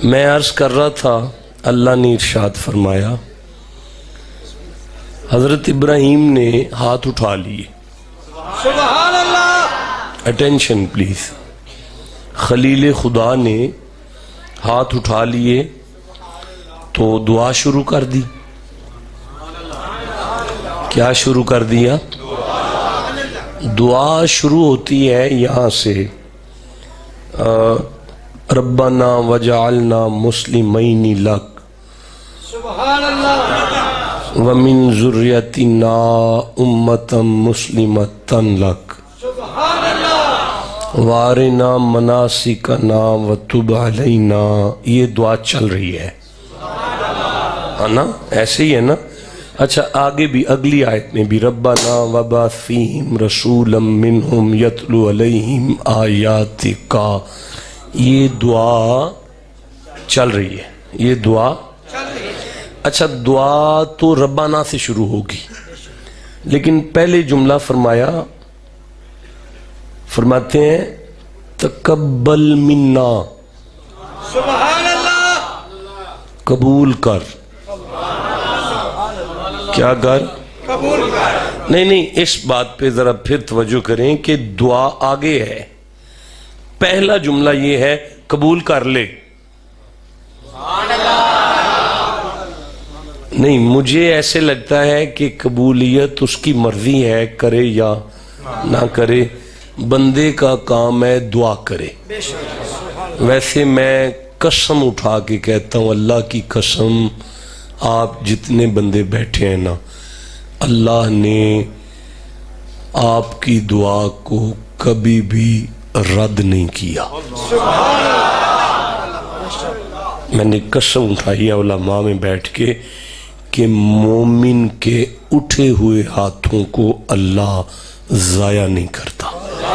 میں عرض کر رہا تھا، اللہ نے ارشاد فرمایا، حضرت ابراہیم نے ہاتھ اٹھا لیے. سبحان اللہ. Attention plays. خلیل خدا نے ہاتھ اٹھا لیے تو دعا شروع کر دی. کیا شروع کر دیا؟ دعا شروع ہوتی ہے یہاں سے، ربنا وجعلنا مسلمین لک سبحان اللہ. ومن ذریتنا امتا مسلمتا لک سبحان اللہ. وارنا مناسکنا وتب علینا. یہ دعا چل رہی ہے نا، ایسے ہی ہے نا. اچھا آگے بھی اگلی آیت میں بھی ربنا وبعث فیہم رسولا منہم یتلو علیہم آیاتک. یہ دعا چل رہی ہے، یہ دعا. اچھا دعا تو ربنا سے شروع ہوگی، لیکن پہلے جملہ فرماتے ہیں تقبل منا. سبحان اللہ. قبول کر. کیا کر؟ قبول کر. نہیں، اس بات پہ ذرا پھر توجہ کریں کہ دعا آگے ہے. پہلا جملہ یہ ہے قبول کر لے. نہیں، مجھے ایسے لگتا ہے کہ قبولیت اس کی مرضی ہے، کرے یا نہ کرے. بندے کا کام ہے دعا کرے. ویسے میں قسم اٹھا کے کہتا ہوں، اللہ کی قسم، آپ جتنے بندے بیٹھے ہیں نا، اللہ نے آپ کی دعا کو کبھی بھی رد نہیں کیا. میں نے قسم اٹھائی علماء میں بیٹھ کے کہ مومن کے اٹھے ہوئے ہاتھوں کو اللہ ضائع نہیں کرتا.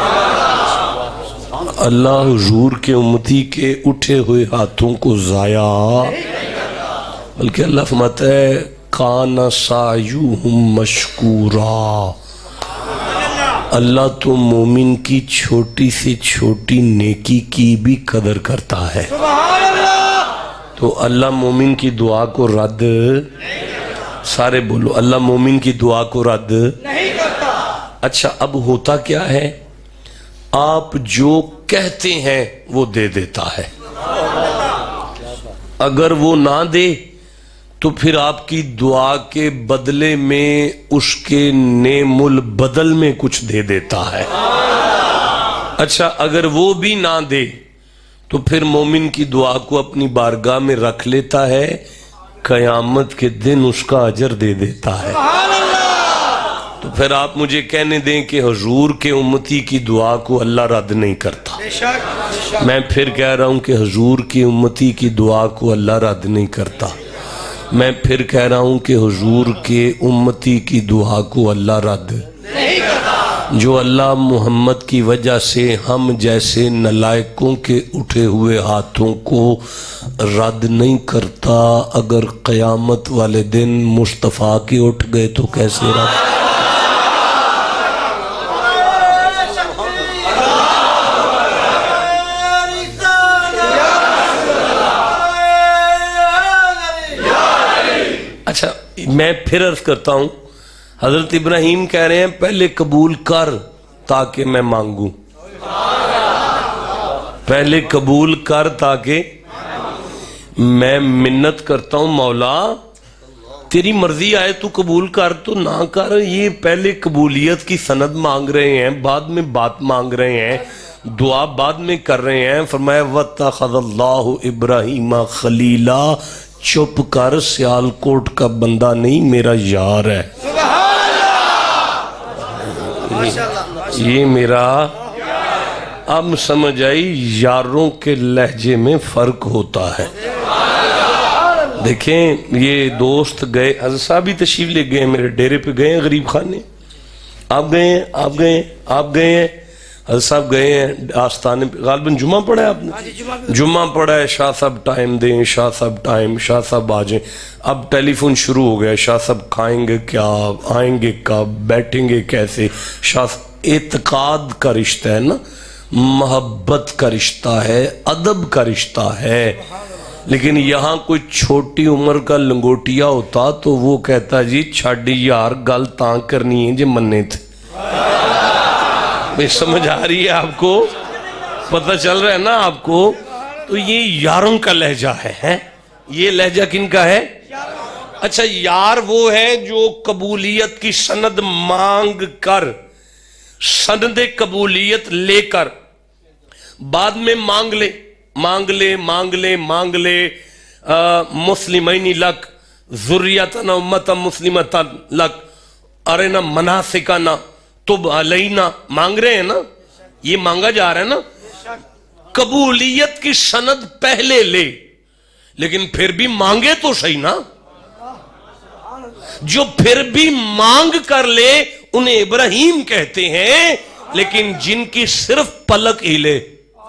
اللہ حضور کے امتی کے اٹھے ہوئے ہاتھوں کو ضائع، بلکہ اللہ فرماتا ہے کان سعیہم مشکورا. اللہ تو مومن کی چھوٹی سے چھوٹی نیکی کی بھی قدر کرتا ہے. تو اللہ مومن کی دعا کو رد، سارے بولو، اللہ مومن کی دعا کو رد نہیں کرتا. اچھا اب ہوتا کیا ہے؟ آپ جو کہتے ہیں وہ دے دیتا ہے. اگر وہ نہ دے تو پھر آپ کی دعا کے بدلے میں اس کے نعم البدل میں کچھ دے دیتا ہے. اچھا اگر وہ بھی نہ دے تو پھر مومن کی دعا کو اپنی بارگاہ میں رکھ لیتا ہے، قیامت کے دن اس کا اجر دے دیتا ہے. تو پھر آپ مجھے کہنے دیں کہ حضور کے امتی کی دعا کو اللہ رد نہیں کرتا. میں پھر کہہ رہا ہوں کہ حضور کی امتی کی دعا کو اللہ رد نہیں کرتا. میں پھر کہہ رہا ہوں کہ حضور کے امتی کی دعا کو اللہ رد نہیں کرتا. جو اللہ محمد کی وجہ سے ہم جیسے نلائکوں کے اٹھے ہوئے ہاتھوں کو رد نہیں کرتا، اگر قیامت والے دن مصطفیٰ کے اٹھ گئے تو کیسے رد؟ اچھا میں پھر عرض کرتا ہوں، حضرت ابراہیم کہہ رہے ہیں پہلے قبول کر تاکہ میں مانگوں. پہلے قبول کر تاکہ میں منت کرتا ہوں، مولا تیری مرضی آئے تو قبول کر تو نہ کر. یہ پہلے قبولیت کی سند مانگ رہے ہیں، بعد میں بات مانگ رہے ہیں، دعا بعد میں کر رہے ہیں. فرمایا وَاتَّخَذَ اللَّهُ إِبْرَاهِيمَ خَلِيلًا. چپ کر، سیالکوٹ کا بندہ نہیں، میرا یار ہے. یہ میرا. اب سمجھ آئی یاروں کے لہجے میں فرق ہوتا ہے. دیکھیں یہ دوست گئے، حضرت صاحب بھی تشریف لے گئے، میرے ڈیرے پہ گئے ہیں غریب خانے. آپ گئے ہیں حضرت صاحب گئے ہیں آستانے پہ. غالباً جمعہ پڑھا ہے آپ نے؟ جمعہ پڑھا ہے. شاہ صاحب ٹائم دیں، شاہ صاحب ٹائم، شاہ صاحب آ جائیں. اب ٹیلی فون شروع ہو گیا، شاہ صاحب کھائیں گے کیا، آئیں گے کب، بیٹھیں گے کیسے. شاہ اعتقاد کا رشتہ ہے نا، محبت کا رشتہ ہے، ادب کا رشتہ ہے. لیکن یہاں کوئی چھوٹی عمر کا لنگوٹیا ہوتا تو وہ کہتا جی چھاڑی یار گل تاں کرنی ہے جی مننے تھے. سمجھ آ رہی ہے آپ کو؟ پتہ چل رہا ہے نا آپ کو؟ تو یہ یاروں کا لہجہ ہے. یہ لہجہ کن کا ہے؟ اچھا یار وہ ہے جو قبولیت کی سند مانگ کر، سند قبولیت لے کر بعد میں مانگ لے مسلمین لک ذریتنا امتا مسلمتا لک ارنا مناسکنا تب علینا، مانگ رہے ہیں نا، یہ مانگا جا رہا ہے نا. قبولیت کی سند پہلے لے لیکن پھر بھی مانگے تو صحیح نا. جو پھر بھی مانگ کر لے انہیں ابراہیم کہتے ہیں، لیکن جن کی صرف پلک ہلے.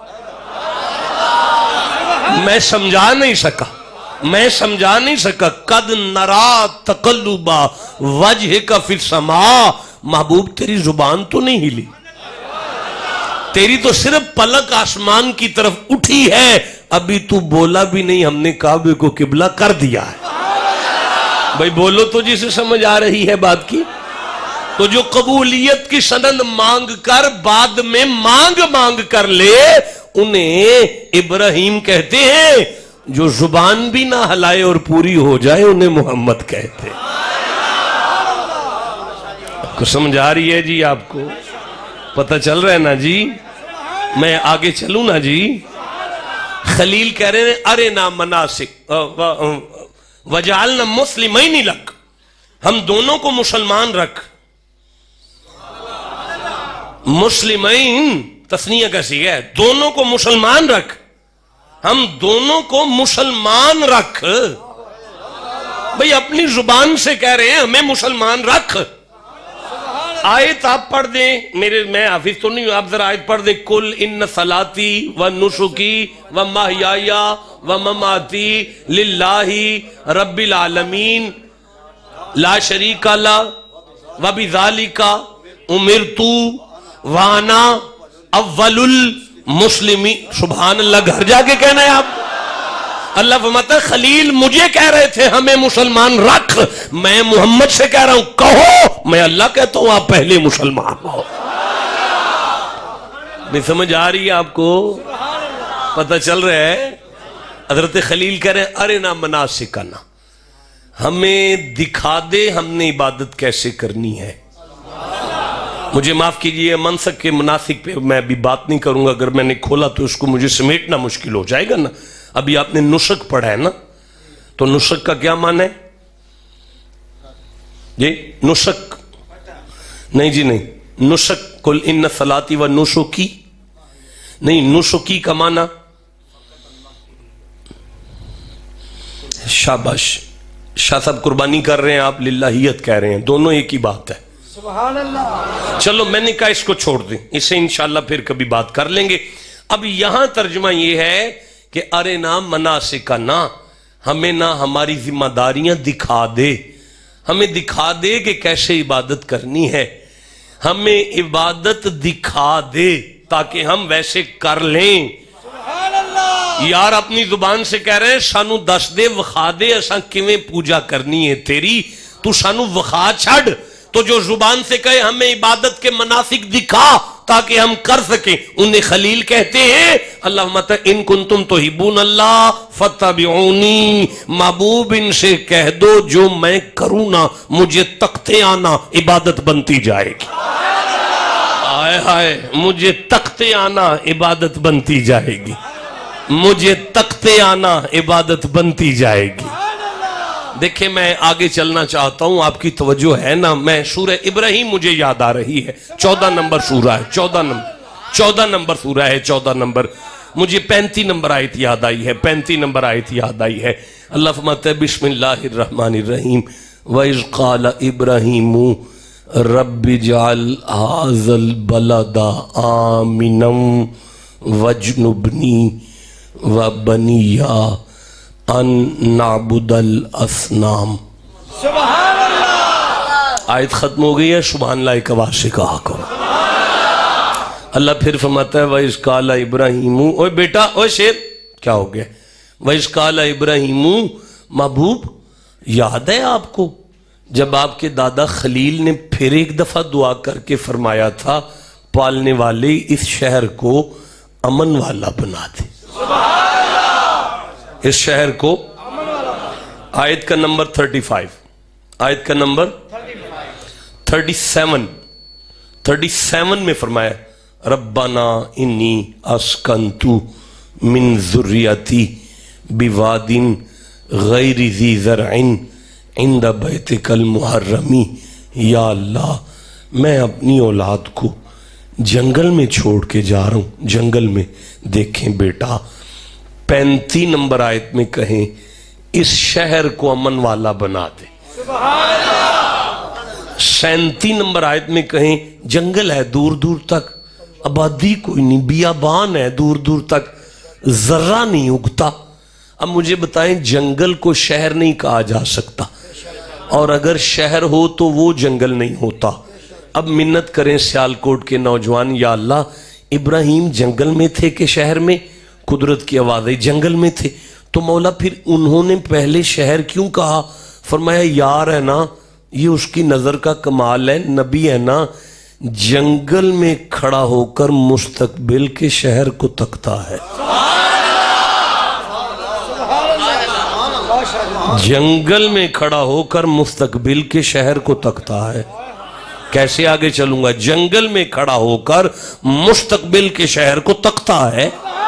میں سمجھا نہیں سکا قد نرا تقلبا وجہک فی السماء. محبوب تیری زبان تو نہیں ہلی، تیری تو صرف پلک آسمان کی طرف اٹھی ہے، ابھی تو بولا بھی نہیں. ہم نے کعبے کو قبلہ کر دیا ہے. بھائی بولو تو جسے سمجھ آ رہی ہے بات کی. تو جو قبولیت کی سند مانگ کر بعد میں مانگ کر لے انہیں ابراہیم کہتے ہیں. جو زبان بھی نہ ہلائے اور پوری ہو جائے انہیں محمد کہتے ہیں. کو سمجھ آ رہی ہے جی؟ آپ کو پتہ چل رہا ہے نا جی؟ میں آگے چلوں نا جی؟ خلیل کہہ رہے ہیں ارے نا مناسک وجعلنا مسلمین لک، ہم دونوں کو مسلمان رکھ. مسلمین تثنیہ کیسی ہے؟ دونوں کو مسلمان رکھ، ہم دونوں کو مسلمان رکھ. بھئی اپنی زبان سے کہہ رہے ہیں ہمیں مسلمان رکھ. آیت آپ پڑھ دیں، میں حافظ تو نہیں ہوں، آپ ذرا آیت پڑھ دیں. کل ان صلاتی و نسکی و محیایا و مماتی للہ رب العالمین لا شریک لہ و بذالک امرت وانا اول المسلمین. سبحان اللہ، گھر جا کے کہنا ہے آپ. اللہ فرماتا ہے خلیل مجھے کہہ رہے تھے ہمیں مسلمان رکھ، میں محمد سے کہہ رہا ہوں کہو میں اللہ کہتا ہوں آپ پہلے مسلمان ہو. میں سمجھ آ رہی ہے آپ کو؟ پتہ چل رہا ہے؟ حضرت خلیل کہہ رہے ہیں ارے نا مناسکنا، ہمیں دکھا دے ہم نے عبادت کیسے کرنی ہے. مجھے معاف کیجئے، منسک کے مناسک پہ میں ابھی بات نہیں کروں گا. اگر میں نے کھولا تو اس کو مجھے سمیٹنا مشکل ہو جائے گا نا. ابھی آپ نے نسک پڑھا ہے نا، تو نسک کا کیا معنی ہے جی؟ نسک نہیں جی، نہیں نسک کل ان صلاتی و نسکی نہیں، نسکی کا معنی شاباش. شاہ صاحب قربانی کر رہے ہیں، آپ للہیت کہہ رہے ہیں، دونوں ایک ہی بات ہے. سبحان اللہ. چلو میں نے کہا اس کو چھوڑ دیں، اسے انشاءاللہ پھر کبھی بات کر لیں گے. اب یہاں ترجمہ یہ ہے کہ ارے نا مناسکنا، ہمیں نہ ہماری ذمہ داریاں دکھا دے، ہمیں دکھا دے کہ کیسے عبادت کرنی ہے، ہمیں عبادت دکھا دے تاکہ ہم ویسے کر لیں. سبحان اللہ. یار اپنی زبان سے کہہ رہے ہیں سانو دس دے وخا دے اساں کیویں پوجا کرنی ہے تیری، تو سانو وخا چھڑ. تو جو زبان سے کہے ہمیں عبادت کے مناسک دکھا تاکہ ہم کر سکیں، انہیں خلیل کہتے ہیں. اللہ مت ان کنتم تحبون اللہ فتبعونی، محبوب ان سے کہہ دو جو میں کروں نا مجھے تکتے آنا عبادت بنتی جائے گی. آئے ہائے، مجھے تکتے آنا عبادت بنتی جائے گی، مجھے تکتے آنا عبادت بنتی جائے گی. دیکھیں میں آگے چلنا چاہتا ہوں، آپ کی توجہ ہے نا. میں سورہ ابراہیم مجھے یاد آ رہی ہے، 14 نمبر سورہ ہے، 14 نمبر سورہ ہے، 14 نمبر. مجھے 35 نمبر آیت یاد آئی ہے، 35 نمبر آیت یاد آئی ہے. اللہ فرماتا ہے بسم اللہ الرحمن الرحیم وَإِذْ قَالَ إِبْرَاهِيمُ رَبِّ اجْعَلْ هَٰذَا الْبَلَدَ آمِنًا وَاجْنُبْنِي وَبَنِيَّ ان نعبد الاسنام. سبحان اللہ. آیت ختم ہو گئی ہے، سبحان اللہ ایک آواز سے کہا کرو. اللہ پھر فرماتا ہے وَإِذْ قَالَ إِبْرَاهِيمُ، اوے بیٹا، اوے شیر، کیا ہو گیا؟ वइज़ इब्राहिमू, महबूब याद है आपको जब आपके दादा खलील ने फिर एक दफा दुआ करके फरमाया था, पालने वाले इस शहर को अमन वाला बना दे, इस शहर को। आयत का नंबर 35, आयत का नंबर 37 में फरमाया, रब्बाना इन्नी अस्कंतु मिन ज़ुर्रियती बिवादिन गैरि ज़ी ज़रअन इंद बैतिकल मुहर्रमी। या अल्लाह, मैं अपनी औलाद को जंगल में छोड़ के जा रहा हूं, जंगल में। देखें बेटा, 35 नंबर आयत में कहें इस शहर को अमन वाला बना दे। 37 नंबर आयत में कहें जंगल है दूर दूर तक, आबादी कोई नहीं, बियाबान है दूर दूर तक, जर्रा नहीं उगता। अब मुझे बताएं, जंगल को शहर नहीं कहा जा सकता, और अगर शहर हो तो वो जंगल नहीं होता। अब मिन्नत करें सियालकोट के नौजवान, या अल्लाह, इब्राहिम जंगल में थे कि शहर में? कुदरत की आवाज़ है, जंगल में थे। तो मौला फिर उन्होंने पहले शहर क्यों कहा? फरमाया यार है ना, ये उसकी नजर का कमाल है, नबी है ना, जंगल में खड़ा होकर मुस्तकबिल के शहर को तकता है। जंगल में खड़ा होकर मुस्तकबिल के शहर को तकता है। कैसे आगे चलूंगा? जंगल में खड़ा होकर मुस्तकबिल के शहर को तकता है।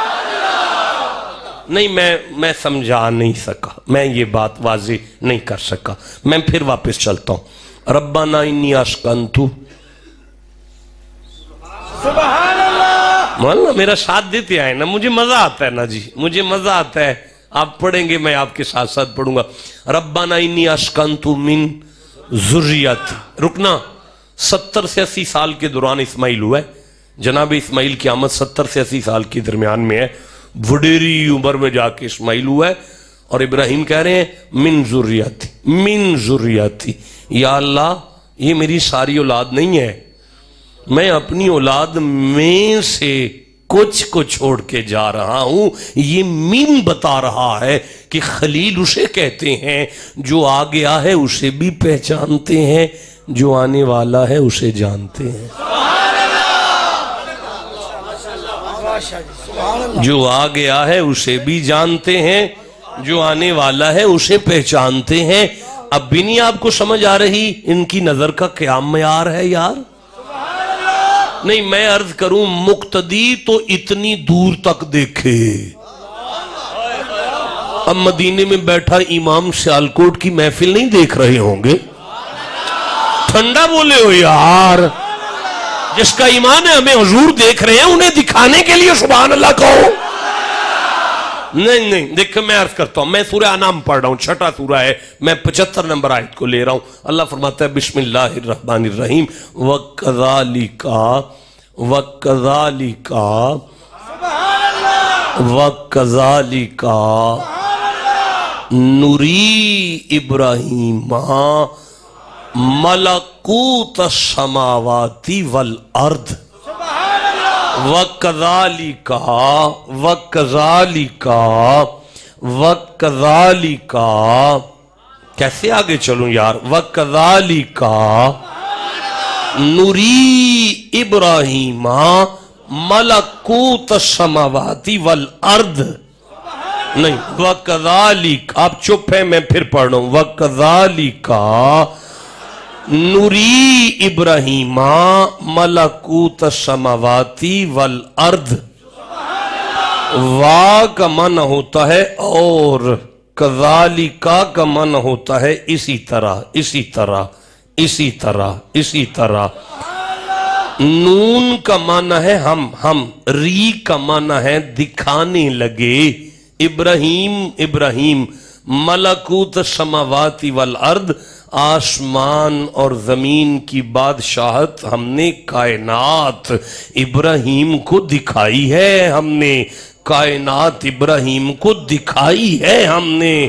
नहीं, मैं समझा नहीं सका, मैं ये बात वाज़ेह नहीं कर सका। मैं फिर वापस चलता हूं। रब्बाना इन्नी अस्कंतु, सुभान अल्लाह। मान मेरा साथ देते आए ना, मुझे मजा आता है ना जी, मुझे मजा आता है। आप पढ़ेंगे, मैं आपके साथ साथ पढ़ूंगा। रब्बाना इन्नी अस्कंतु मिन ज़ुर्रियती। रुकना, 70 से 80 साल के दौरान इस्माइल हुआ है। जनाब इस्माइल की आमद 70 से 80 साल के दरमियान में है। वडेरी उम्र में जाके इस्माइल हुआ है, और इब्राहिम कह रहे हैं मिन ज़ुर्रियती, मिन ज़ुर्रियती। या अल्लाह, ये मेरी सारी औलाद नहीं है, मैं अपनी औलाद में से कुछ को छोड़ के जा रहा हूं। ये मीन बता रहा है कि खलील उसे कहते हैं जो आ गया है उसे भी पहचानते हैं, जो आने वाला है उसे जानते हैं। जो आ गया है उसे भी जानते हैं, जो आने वाला है उसे पहचानते हैं। अब भी नहीं आपको समझ आ रही इनकी नजर का क्या मयार है यार? नहीं, मैं अर्ज करूं, मुक्तदी तो इतनी दूर तक देखे। अब मदीने में बैठा इमाम सियालकोट की महफिल नहीं देख रहे होंगे? ठंडा बोले हो यार। जिसका ईमान है हमें हुजूर देख रहे हैं, उन्हें दिखाने के लिए सुभान अल्लाह कहो। नहीं नहीं, देखो मैं अर्ज करता हूं, मैं सूरह अनाम पढ़ रहा हूं, 6ठा सूरह है, मैं 75 नंबर आयत को ले रहा हूं। अल्लाह फरमाता है बिस्मिल्लाहिर्रहमानिर्रहीम, वकज़ालिका वकज़ालिका वकज़ालिका नुरी इब्राहीमा मलकूत समावाती वल अर्द वकज़ालिका वकज़ालिका वकज़ालिका। कैसे आगे चलूं यार? वकज़ालिका नुरी इब्राहीमा मलकूत समावाती वल अर्द। नहीं, वकज़ालिका, आप चुप है, मैं फिर पढ़ रहा हूं। वकज़ालिका नुरी इब्राहीमा मलकूत समावाती वल अर्द। वा का मन होता है और, कज़ालिका का मन होता है इसी तरह, इसी तरह, इसी तरह, इसी तरह। नून का माना है हम, री का माना है दिखाने लगे। इब्राहीम इब्राहीम, मलकूत समावाती वल अर्द, आसमान और जमीन की बादशाहत हमने कायनात इब्राहीम को दिखाई है। हमने कायनात इब्राहीम को दिखाई है। हमने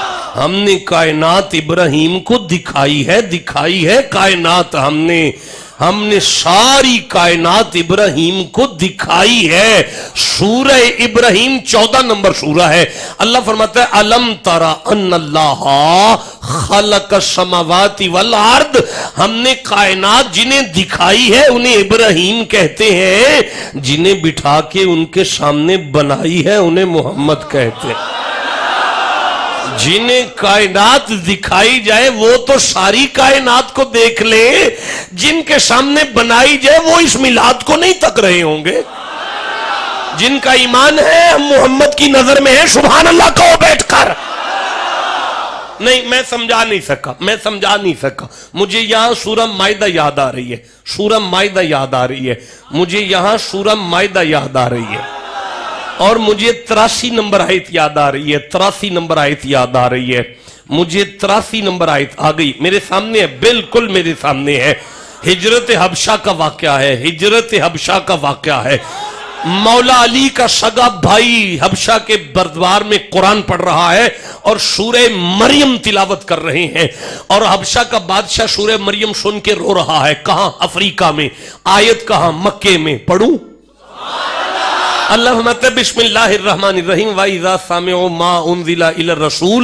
कायनात इब्राहीम को दिखाई है, दिखाई है कायनात हमने। ہم نے ساری کائنات ابراہیم کو دکھائی ہے. سورہ ابراہیم 14 نمبر سورہ ہے. اللہ فرماتا ہے الم ترى ان اللہ خلق السماوات والارض. ہم نے کائنات جنہیں دکھائی ہے انہیں ابراہیم کہتے ہیں, جنہیں بٹھا کے ان کے سامنے بنائی ہے انہیں محمد کہتے ہیں. جنہیں کائنات دکھائی جائے وہ تو ساری کائنات کو دیکھ لے, جن کے سامنے بنائی جائے وہ اس میلاد کو نہیں تک رہے ہوں گے. جن کا ایمان ہے ہم محمد کی نظر میں ہیں, سبحان اللہ کہو بیٹھ کر. نہیں میں سمجھا نہیں سکا. مجھے یہاں سورہ مائدہ یاد آ رہی ہے, سورہ مائدہ یاد آ رہی ہے مجھے, یہاں سورہ مائدہ یاد آ رہی ہے, اور مجھے 83 نمبر آیت یاد آ رہی ہے, 83 نمبر آیت یاد آ رہی ہے مجھے, 83 نمبر آیت آ گئی میرے سامنے ہے, بالکل میرے سامنے ہے. ہجرت حبشہ کا واقعہ ہے, ہجرت حبشہ کا واقعہ ہے. مولا علی کا سگا بھائی حبشہ کے بردوار میں قرآن پڑھ رہا ہے اور سورہ مریم تلاوت کر رہے ہیں, اور حبشہ کا بادشاہ سورہ مریم سن کے رو رہا ہے. کہاں؟ افریقہ میں. آیت کہاں؟ مکے میں. پڑھوں؟ اللہ فرماتا ہے بسم اللہ الرحمن الرحیم وَإِذَا سَمِعُوا مَا أُنزِلَ إِلَى الرَّسُولِ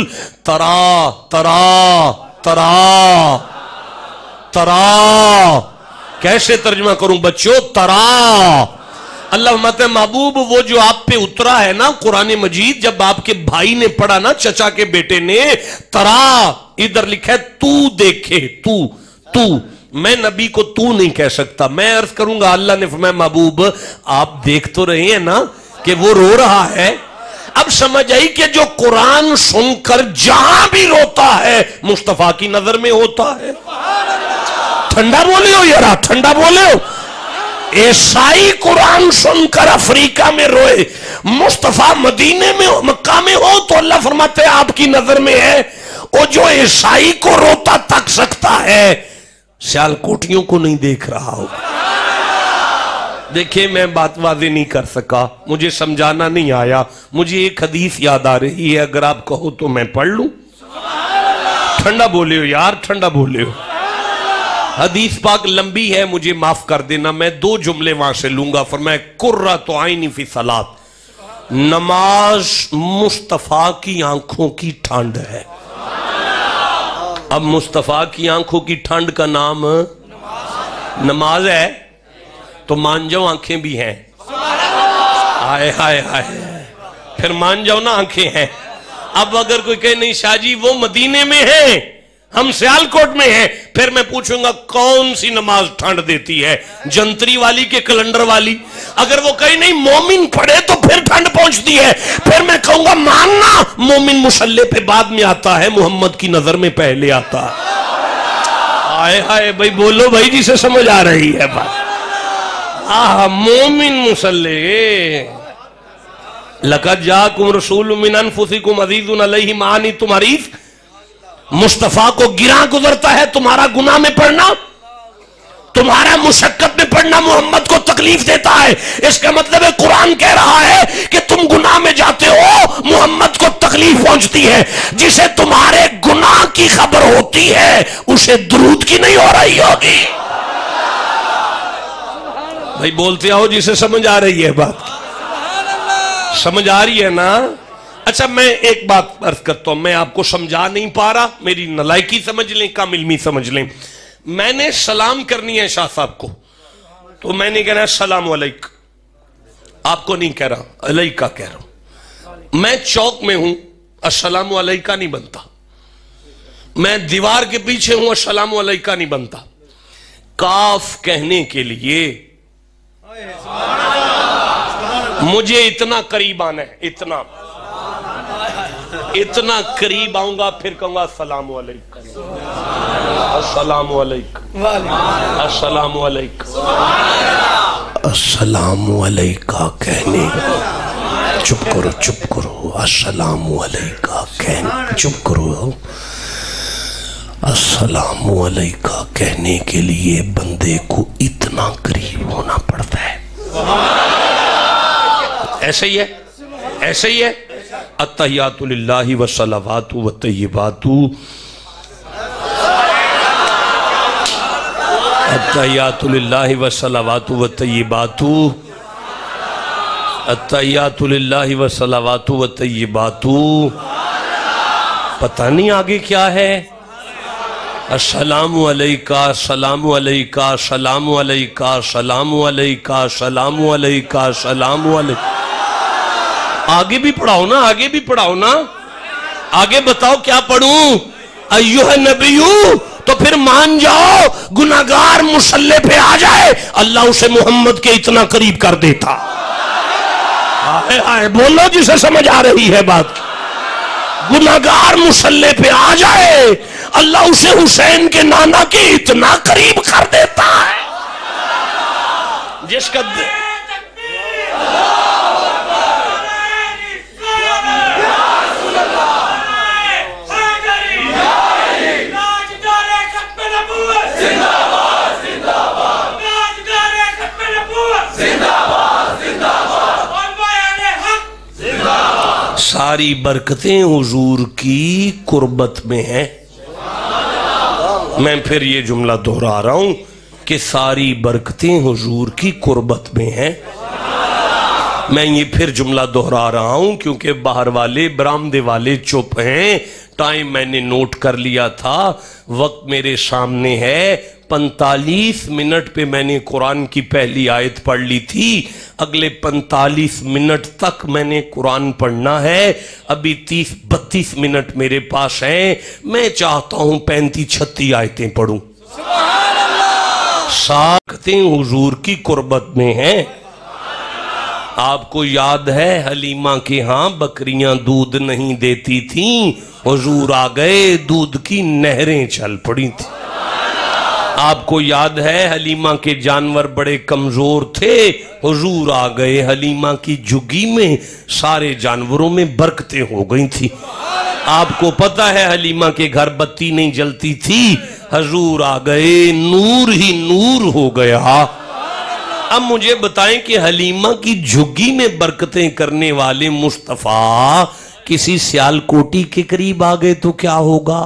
تَرَا. کیسے ترجمہ کروں بچوں؟ تَرَا. اللہ فرماتا ہے محبوب وہ جو آپ پہ اترا ہے نا قرآن مجید, جب آپ کے بھائی نے پڑھا نا, چچا کے بیٹے نے, تَرَا ادھر لکھا ہے تو دیکھے. تو میں نبی کو تو نہیں کہہ سکتا, میں عرض کروں گا. اللہ نے فرمایا محبوب آپ دیکھ تو رہے ہیں نا کہ وہ رو رہا ہے. اب سمجھ آئی کہ جو قرآن سن کر جہاں بھی روتا ہے مصطفیٰ کی نظر میں ہوتا ہے. ٹھنڈا بولے ہو یارا, ٹھنڈا بولے ہو. عیسائی قرآن سن کر افریقہ میں روئے, مصطفیٰ مدینے میں مکہ میں ہو تو اللہ فرماتے ہیں آپ کی نظر میں ہے. وہ جو عیسائی کو روتا تک سکتا ہے سیال کوٹیوں کو نہیں دیکھ رہا ہو. دیکھیں میں بات واضح نہیں کر سکا, مجھے سمجھانا نہیں آیا. مجھے ایک حدیث یاد آ رہی ہے, اگر آپ کہو تو میں پڑھ لوں. ٹھنڈا بولے ہو یار, ٹھنڈا بولے ہو. حدیث پاک لمبی ہے, مجھے معاف کر دینا, میں 2 جملے وہاں سے لوں گا. فرمایا قرۃ عینی فی صلاۃ, نماز مصطفیٰ کی آنکھوں کی ٹھنڈ ہے. اب مصطفیٰ کی آنکھوں کی ٹھنڈ کا نام نماز ہے تو مان جاؤ آنکھیں بھی ہیں. ہائے ہائے ہائے, پھر مان جاؤ نا آنکھیں ہیں. اب اگر کوئی کہے نہیں شاہ جی وہ مدینے میں ہیں ہم سیالکوٹ میں ہیں, پھر میں پوچھوں گا کون سی نماز ٹھنڈ دیتی ہے, جنتری والی کے کلنڈر والی؟ اگر وہ کہیں نہیں مومن پڑھے تو پھر ٹھنڈ پہنچتی ہے, پھر میں کہوں گا ماننا مومن مصلی پہ بعد میں آتا ہے, محمد کی نظر میں پہلے آتا ہے. آئے ہائے بھائی بولو بھائی, جسے سمجھ آ رہی ہے بات. مومن مصلی لقد جاءکم رسول من انفسکم عزیز علیہ ما عنتم حریص. مصطفیٰ کو گراں گزرتا ہے تمہارا گناہ میں پڑھنا, تمہارا مشقت میں پڑھنا محمد کو تکلیف دیتا ہے. اس کا مطلب ہے قرآن کہہ رہا ہے کہ تم گناہ میں جاتے ہو محمد کو تکلیف پہنچتی ہے. جسے تمہارے گناہ کی خبر ہوتی ہے اسے درود کی نہیں ہو رہی ہوگی. بھائی بولتے آؤ جسے سمجھ آ رہی ہے بات, سمجھ آ رہی ہے نا. اچھا میں ایک بات عرض کرتا ہوں, میں آپ کو سمجھا نہیں پا رہا, میری نلائکی سمجھ لیں, کم علمی سمجھ لیں. میں نے سلام کرنی ہے شاہ صاحب کو تو میں نے کہنا ہے السلام علیکم, آپ کو نہیں کہہ رہا, علیکہ کہہ رہا ہوں. میں چوک میں ہوں, السلام علیکہ نہیں بنتا. میں دیوار کے پیچھے ہوں, السلام علیکہ نہیں بنتا. کاف کہنے کے لیے مجھے اتنا قریب آنا ہے, اتنا قریب آؤں گا, پھر کہوں گا السلام علیکم, السلام علیکم, السلام علیکم, السلام علیکم کہنے. چپ کرو چپ کرو, السلام علیکم کہنے, چپ کرو. السلام علیکم کہنے کے لیے بندے کو اتنا قریب ہونا پڑتا ہے. ایسے ہی ہے, ایسے ہی ہے. التحیات للہ والصلوات والطیبات التحیاتُ للہ والصلواتُ والطیباتُ التحیاتُ للہ والصلواتُ والطیباتُ. پتہ نہیں آگے کیا ہے. السلام علیکہ السلام علیکہ السلام علیکہ السلام علیکہ السلام علیکہ السلام علیکہ. آگے بھی پڑھاؤ نا, آگے بھی پڑھاؤ نا. آگے بتاؤ کیا پڑھوں. ایوہ نبیو, تو پھر مان جاؤ گناہگار مصلی پہ آ جائے اللہ اسے محمد کے اتنا قریب کر دیتا. آئے آئے بولو جسے سمجھ آ رہی ہے بات. گناہگار مصلی پہ آ جائے اللہ اسے حسین کے نانا کے اتنا قریب کر دیتا ہے. جس کا ساری برکتیں حضور کی قربت میں ہیں. میں پھر یہ جملہ دہرا رہا ہوں کہ ساری برکتیں حضور کی قربت میں ہیں. میں یہ پھر جملہ دہرا رہا ہوں کیونکہ باہر والے برآمدے والے چپ ہیں. ٹائم میں نے نوٹ کر لیا تھا, وقت میرے سامنے ہے. 45 منٹ پہ میں نے قرآن کی پہلی آیت پڑھ لی تھی. اگلے 45 منٹ تک میں نے قرآن پڑھنا ہے. ابھی 30-32 منٹ میرے پاس ہیں. میں چاہتا ہوں 35-36 آیتیں پڑھوں. سبحان اللہ. ساکتیں حضور کی قربت میں ہیں. آپ کو یاد ہے حلیمہ کے ہاں بکریاں دودھ نہیں دیتی تھیں, حضور آ گئے دودھ کی نہریں چل پڑی تھیں. آپ کو یاد ہے حلیمہ کے جانور بڑے کمزور تھے, حضور آ گئے حلیمہ کی جھگی میں سارے جانوروں میں برکتیں ہو گئی تھی. آپ کو پتا ہے حلیمہ کے گھر بتی نہیں جلتی تھی, حضور آ گئے نور ہی نور ہو گیا. اب مجھے بتائیں کہ حلیمہ کی جھگی میں برکتیں کرنے والے مصطفیٰ کسی سیال کوٹی کے قریب آ گئے تو کیا ہوگا.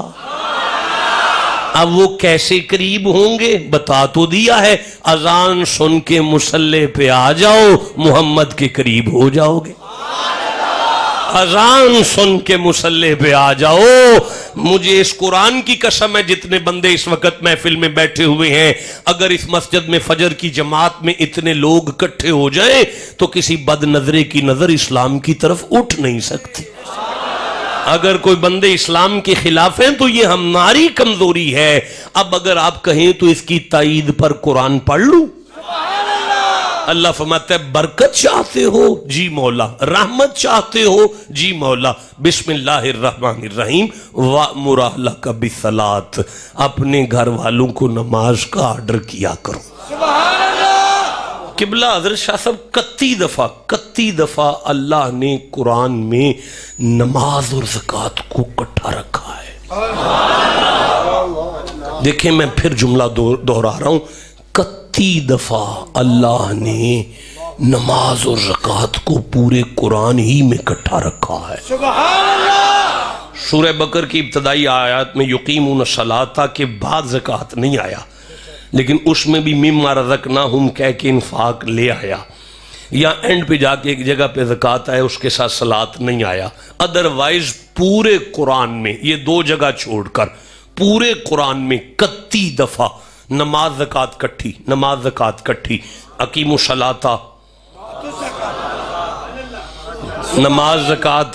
اب وہ کیسے قریب ہوں گے بتا تو دیا ہے, اذان سن کے مصلی پہ آ جاؤ محمد کے قریب ہو جاؤ گے. اذان سن کے مصلی پہ آ جاؤ. مجھے اس قرآن کی قسم ہے جتنے بندے اس وقت محفل میں بیٹھے ہوئے ہیں, اگر اس مسجد میں فجر کی جماعت میں اتنے لوگ اکٹھے ہو جائیں تو کسی بد نظرے کی نظر اسلام کی طرف اٹھ نہیں سکتی. اگر کوئی بندے اسلام کے خلاف ہیں تو یہ ہماری کمزوری ہے. اب اگر آپ کہیں تو اس کی تائید پر قرآن پڑھ لوں. اللہ فرماتا ہے برکت چاہتے ہو جی مولا, رحمت چاہتے ہو جی مولا, بسم اللہ الرحمن الرحیم وَأْمُرْ أَهْلَكَ بِالصَّلَاةِ, اپنے گھر والوں کو نماز کا آرڈر کیا کرو. سبحان اللہ. قبلہ حضرت شاہ صاحب 31 دفعہ اللہ نے قرآن میں نماز اور زکوٰۃ کو اکٹھا رکھا ہے. دیکھیں میں پھر جملہ دہرا رہا ہوں, 31 دفعہ اللہ نے نماز اور زکوٰۃ کو پورے قرآن ہی میں اکٹھا رکھا ہے. سبحان اللہ. سورہ بقر کی ابتدائی آیات میں یقیمون الصلاۃ کے بعد زکوٰۃ نہیں آیا, لیکن اس میں بھی مما رزقناہم کہہ کے انفاق لے آیا. یا اینڈ پہ جا کے ایک جگہ پہ زکوٰۃ آئے, اس کے ساتھ صلاۃ نہیں آیا. ادروائز پورے قرآن میں یہ 2 جگہ چھوڑ کر پورے قرآن میں 31 دفعہ نماز زکوٰۃ کٹھی, نماز زکوٰۃ کٹھی. اقیموا الصلاۃ, نماز زکوٰۃ,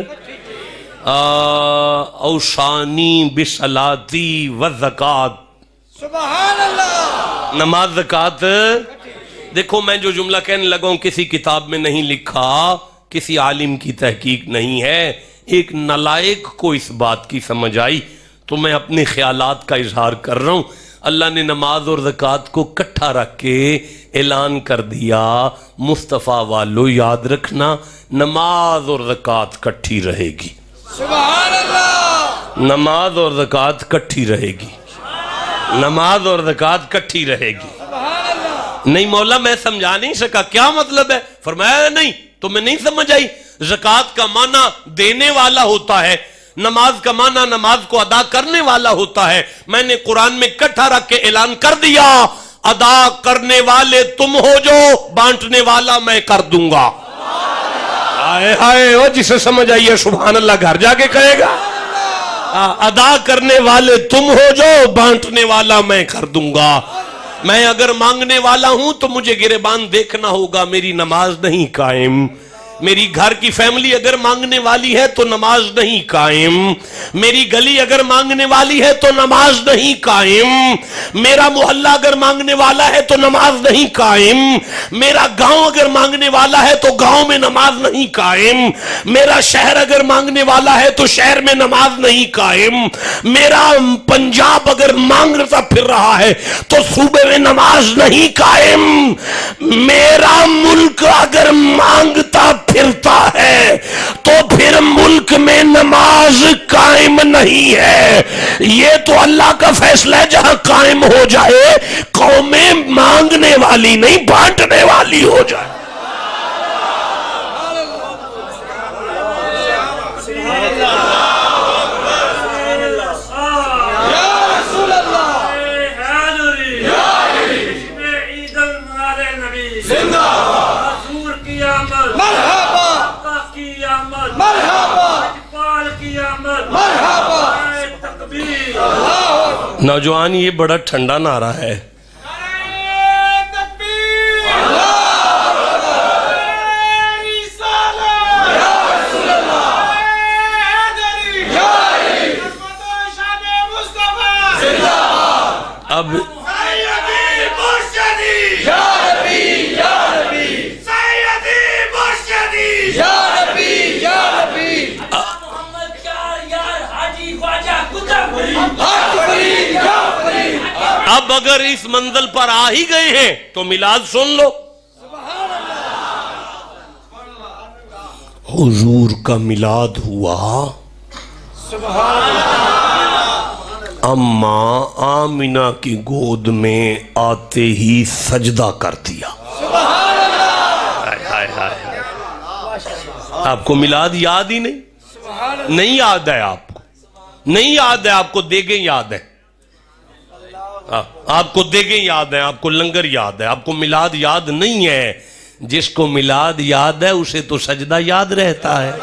اوصانی بالصلاۃ والزکوٰۃ. سبحان اللہ. نماز زکوٰۃ. دیکھو میں جو جملہ کہنے لگا ہوں کسی کتاب میں نہیں لکھا, کسی عالم کی تحقیق نہیں ہے, ایک نالائق کو اس بات کی سمجھ آئی تو میں اپنے خیالات کا اظہار کر رہا ہوں. اللہ نے نماز اور زکوٰۃ کو کٹھا رکھ کے اعلان کر دیا, مصطفیٰ والو یاد رکھنا نماز اور زکوٰۃ کٹھی رہے گی. سبحان اللہ. نماز اور زکوٰۃ کٹھی رہے گی, نماز اور زکوٰۃ کٹھی رہے گی. نہیں مولا میں سمجھا نہیں سکا, کیا مطلب ہے؟ فرمایا نہیں تمہیں نہیں سمجھ آئی. زکوٰۃ کا معنی دینے والا ہوتا ہے, نماز کا معنی نماز کو ادا کرنے والا ہوتا ہے. میں نے قرآن میں اکٹھا رکھ کے اعلان کر دیا ادا کرنے والے تم ہو جو بانٹنے والا میں کر دوں گا. آئے ہائے وہ جسے سمجھ آئیے سبحان اللہ گھر جا کے کہے گا. ادا کرنے والے تم ہو جو بانٹنے والا میں کر دوں گا. میں اگر مانگنے والا ہوں تو مجھے گریبان دیکھنا ہوگا میری نماز نہیں قائم. میری گھر کی فیملی اگر مانگنے والی ہے تو نماز نہیں قائم. میری گلی اگر مانگنے والی ہے تو نماز نہیں قائم. میرا محلہ اگر مانگنے والا ہے تو نماز نہیں قائم. میرا گاؤں اگر مانگنے والا ہے تو گاؤں میں نماز نہیں قائم. میرا شہر اگر مانگنے والا ہے تو شہر میں نماز نہیں قائم. میرا پنجاب اگر مانگتا پھر رہا ہے تو صوبے میں نماز نہیں قائم. میرا ملک اگر مانگتا پھرتا ہے تو پھر ملک میں نماز قائم نہیں ہے. یہ تو اللہ کا فیصلہ ہے جہاں قائم ہو جائے قومیں مانگنے والی نہیں بانٹنے والی ہو جائے. نوجوان یہ بڑا ٹھنڈا نعرہ ہے. اب اب اگر اس منزل پر آ ہی گئے ہیں تو میلاد سن لو. حضور کا میلاد ہوا. اماں آمینہ کی گود میں آتے ہی سجدہ کر دیا. آپ کو میلاد یاد ہی نہیں یاد ہے. آپ کو نہیں یاد ہے. آپ کو دیگیں یاد ہے. آپ کو دیگیں یاد ہیں. آپ کو لنگر یاد ہے. آپ کو میلاد یاد نہیں ہے. جس کو میلاد یاد ہے اسے تو سجدہ یاد رہتا ہے.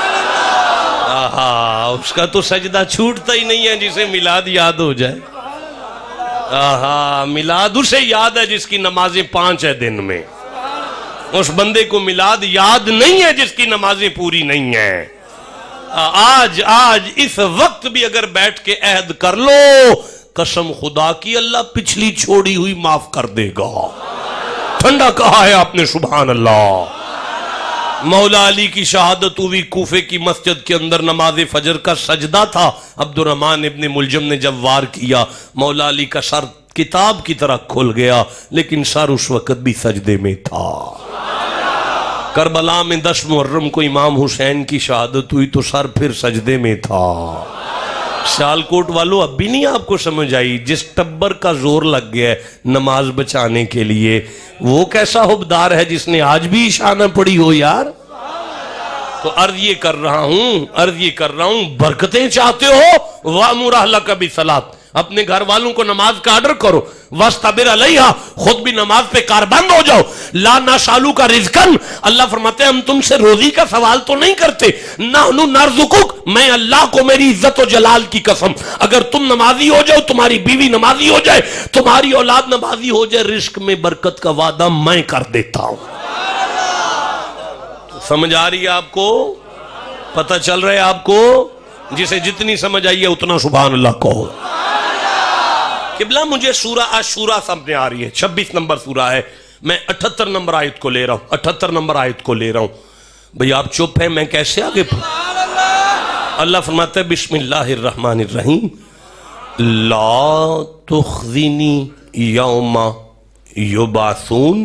اس کا تو سجدہ چھوٹتا ہی نہیں ہے جسے میلاد یاد ہو جائے. میلاد اسے یاد ہے جس کی نمازیں 5 ہے دن میں. اس بندے کو میلاد یاد نہیں ہے جس کی نمازیں پوری نہیں ہیں. آج اس وقت بھی اگر بیٹھ کے عہد کر لو قسم خدا کی اللہ پچھلی چھوڑی ہوئی معاف کر دے گا. ٹھنڈا کہا ہے آپ نے سبحان اللہ. مولا علی کی شہادت ہوئی کوفے کی مسجد کے اندر نماز فجر کا سجدہ تھا. عبد الرحمن ابن ملجم نے جب وار کیا مولا علی کا سر کتاب کی طرح کھل گیا لیکن سر اس وقت بھی سجدے میں تھا. کربلا میں 10 محرم کو امام حسین کی شہادت ہوئی تو سر پھر سجدے میں تھا. سیالکوٹ والوں اب بھی نہیں آپ کو سمجھ آئی. جس ٹبر کا زور لگ گیا ہے نماز بچانے کے لیے وہ کیسا حبدار ہے جس نے آج بھی عشاء نہ پڑھی ہو یار. تو عرض یہ کر رہا ہوں برکتیں چاہتے ہو وَأْمُرْ أَهْلَكَ بِالصَّلَاةِ اپنے گھر والوں کو نماز کا آرڈر کرو. وَاسْتَبِرْ عَلَيْهَا خود بھی نماز پہ کاربند ہو جاؤ. لَا نَسْأَلُكَ رِزْقًا اللہ فرماتے ہیں ہم تم سے روزی کا سوال تو نہیں کرتے. نَحْنُ نَرْزُقُكَ میں اللہ کو میری عزت و جلال کی قسم اگر تم نمازی ہو جاؤ تمہاری بیوی نمازی ہو جائے تمہاری اولاد نمازی ہو جائے رزق میں برکت کا وعدہ میں کر دیتا ہوں. سمجھ آ رہی ہے آپ کو؟ پتہ چل رہا ہے آپ کو؟ جسے جتنی سمجھ آئی ہے اتنا سبحان اللہ کہو. قبلہ مجھے سورہ عاشورہ سامنے آ رہی ہے 26 نمبر سورہ ہے. میں 78 نمبر آیت کو لے رہا ہوں. بھئی آپ چپ ہیں میں کیسے آگے اللہ فرماتا ہے بسم اللہ الرحمن الرحیم لا تخزنی یوم یبعثون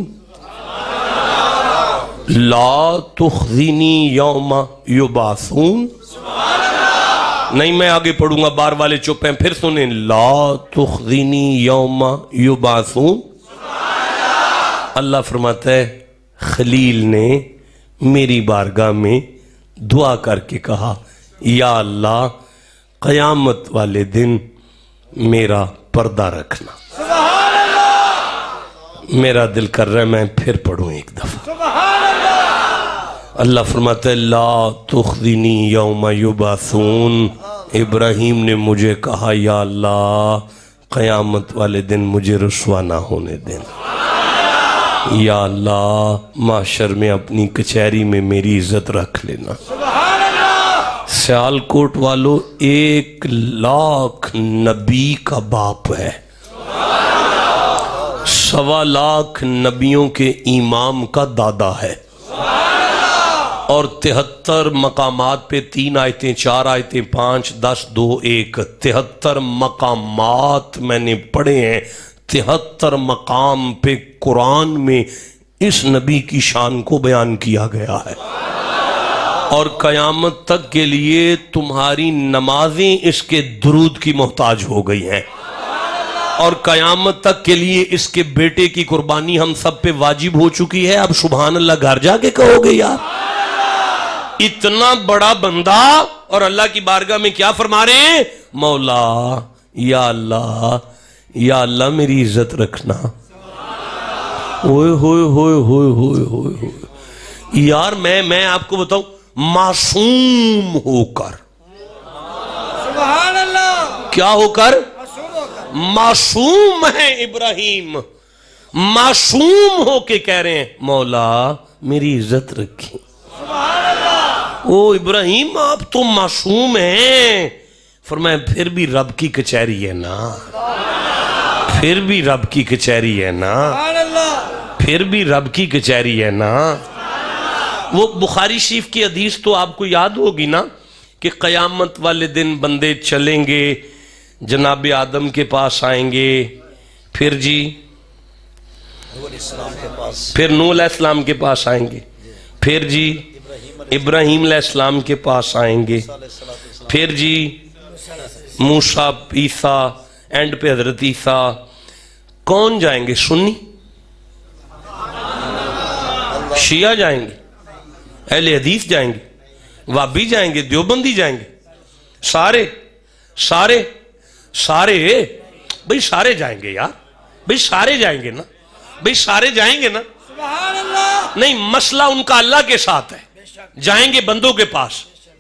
لا تخزنی یوم یبعثون. نہیں میں آگے پڑھوں گا بار والے چپ ہیں پھر سنیں لا تخزنی یوم یبعثون. اللہ فرماتا ہے خلیل نے میری بارگاہ میں دعا کر کے کہا یا اللہ قیامت والے دن میرا پردہ رکھنا. سبحان اللہ. میرا دل کر رہا ہے میں پھر پڑھوں ایک دفعہ. سبحان اللہ. اللہ فرماتا ہے لا تخزنی یوم یبعثون. ابراہیم نے مجھے کہا یا اللہ قیامت والے دن مجھے رسوا نہ ہونے دینا. یا اللہ محشر میں اپنی کچہری میں میری عزت رکھ لینا. سبحان اللہ. سیالکوٹ والو 1,00,000 نبی کا باپ ہے. 1,25,000 نبیوں کے امام کا دادا ہے. اور 73 مقامات پہ 3 آیتیں 4 آیتیں 5 10 2 1 73 مقامات میں نے پڑھے ہیں. 73 مقام پہ قرآن میں اس نبی کی شان کو بیان کیا گیا ہے. اور قیامت تک کے لیے تمہاری نمازیں اس کے درود کی محتاج ہو گئی ہیں. اور قیامت تک کے لیے اس کے بیٹے کی قربانی ہم سب پہ واجب ہو چکی ہے. اب سبحان اللہ گھر جا کے کہو گے یار. اتنا بڑا بندہ اور اللہ کی بارگاہ میں کیا فرما رہے ہیں؟ مولا یا اللہ میری عزت رکھنا. ہوئے ہوئے ہوئے ہوئے ہوئے ہوئے ہوئے. یار میں آپ کو بتاؤں معصوم ہو کر. سبحان اللہ. کیا ہو کر؟ معصوم ہو کر. معصوم ہے ابراہیم. معصوم ہو کے کہہ رہے ہیں مولا میری عزت رکھی. سبحان اللہ. او ابراہیم آپ تو معصوم ہیں. فرمایا پھر بھی رب کی کچہری ہے نا. پھر بھی رب کی کچہری ہے نا. سبحان اللہ. پھر بھی رب کی کچہری ہے نا. وہ بخاری شریف کی حدیث تو آپ کو یاد ہوگی نا کہ قیامت والے دن بندے چلیں گے جناب آدم کے پاس آئیں گے. پھر جی پھر نوح علیہ السلام کے پاس آئیں گے. پھر جی ابراہیم علیہ السلام کے پاس آئیں گے. پھر جی موسیٰ عیسیٰ اینڈ پہ حضرت عیسیٰ. کون جائیں گے؟ سنی شیعہ جائیں گے, اہل حدیث جائیں گے, وابی جائیں گے, دیوبندی جائیں گے, سارے سارے سارے بھئی سارے جائیں گے یار. بھئی سارے جائیں گے نا. بھئی سارے جائیں گے نا. سبحان اللہ. نہیں مسئلہ ان کا اللہ کے ساتھ ہے. جائیں گے بندوں کے پاس.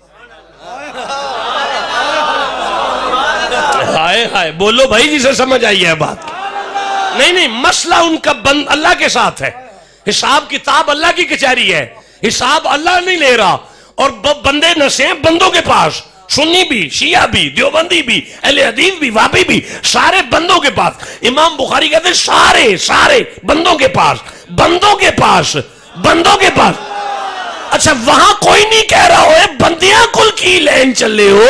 ہائے ہائے بولو بھائی جسے سمجھ آئی ہے بات. نہیں مسئلہ ان کا اللہ کے ساتھ ہے. حساب کتاب اللہ کی کچہری ہے. حساب اللہ نہیں لے رہا. اور بندے نسے ہیں بندوں کے پاس. سنی بھی, شیعہ بھی, دیوبندی بھی, اہل حدیث بھی, وابی بھی, سارے بندوں کے پاس. امام بخاری کہتے ہیں سارے سارے بندوں کے پاس. بندوں کے پاس. بندوں کے پاس. اچھا وہاں کوئی نہیں کہہ رہا ہوئے بندیاں کل کی لین چلے ہو.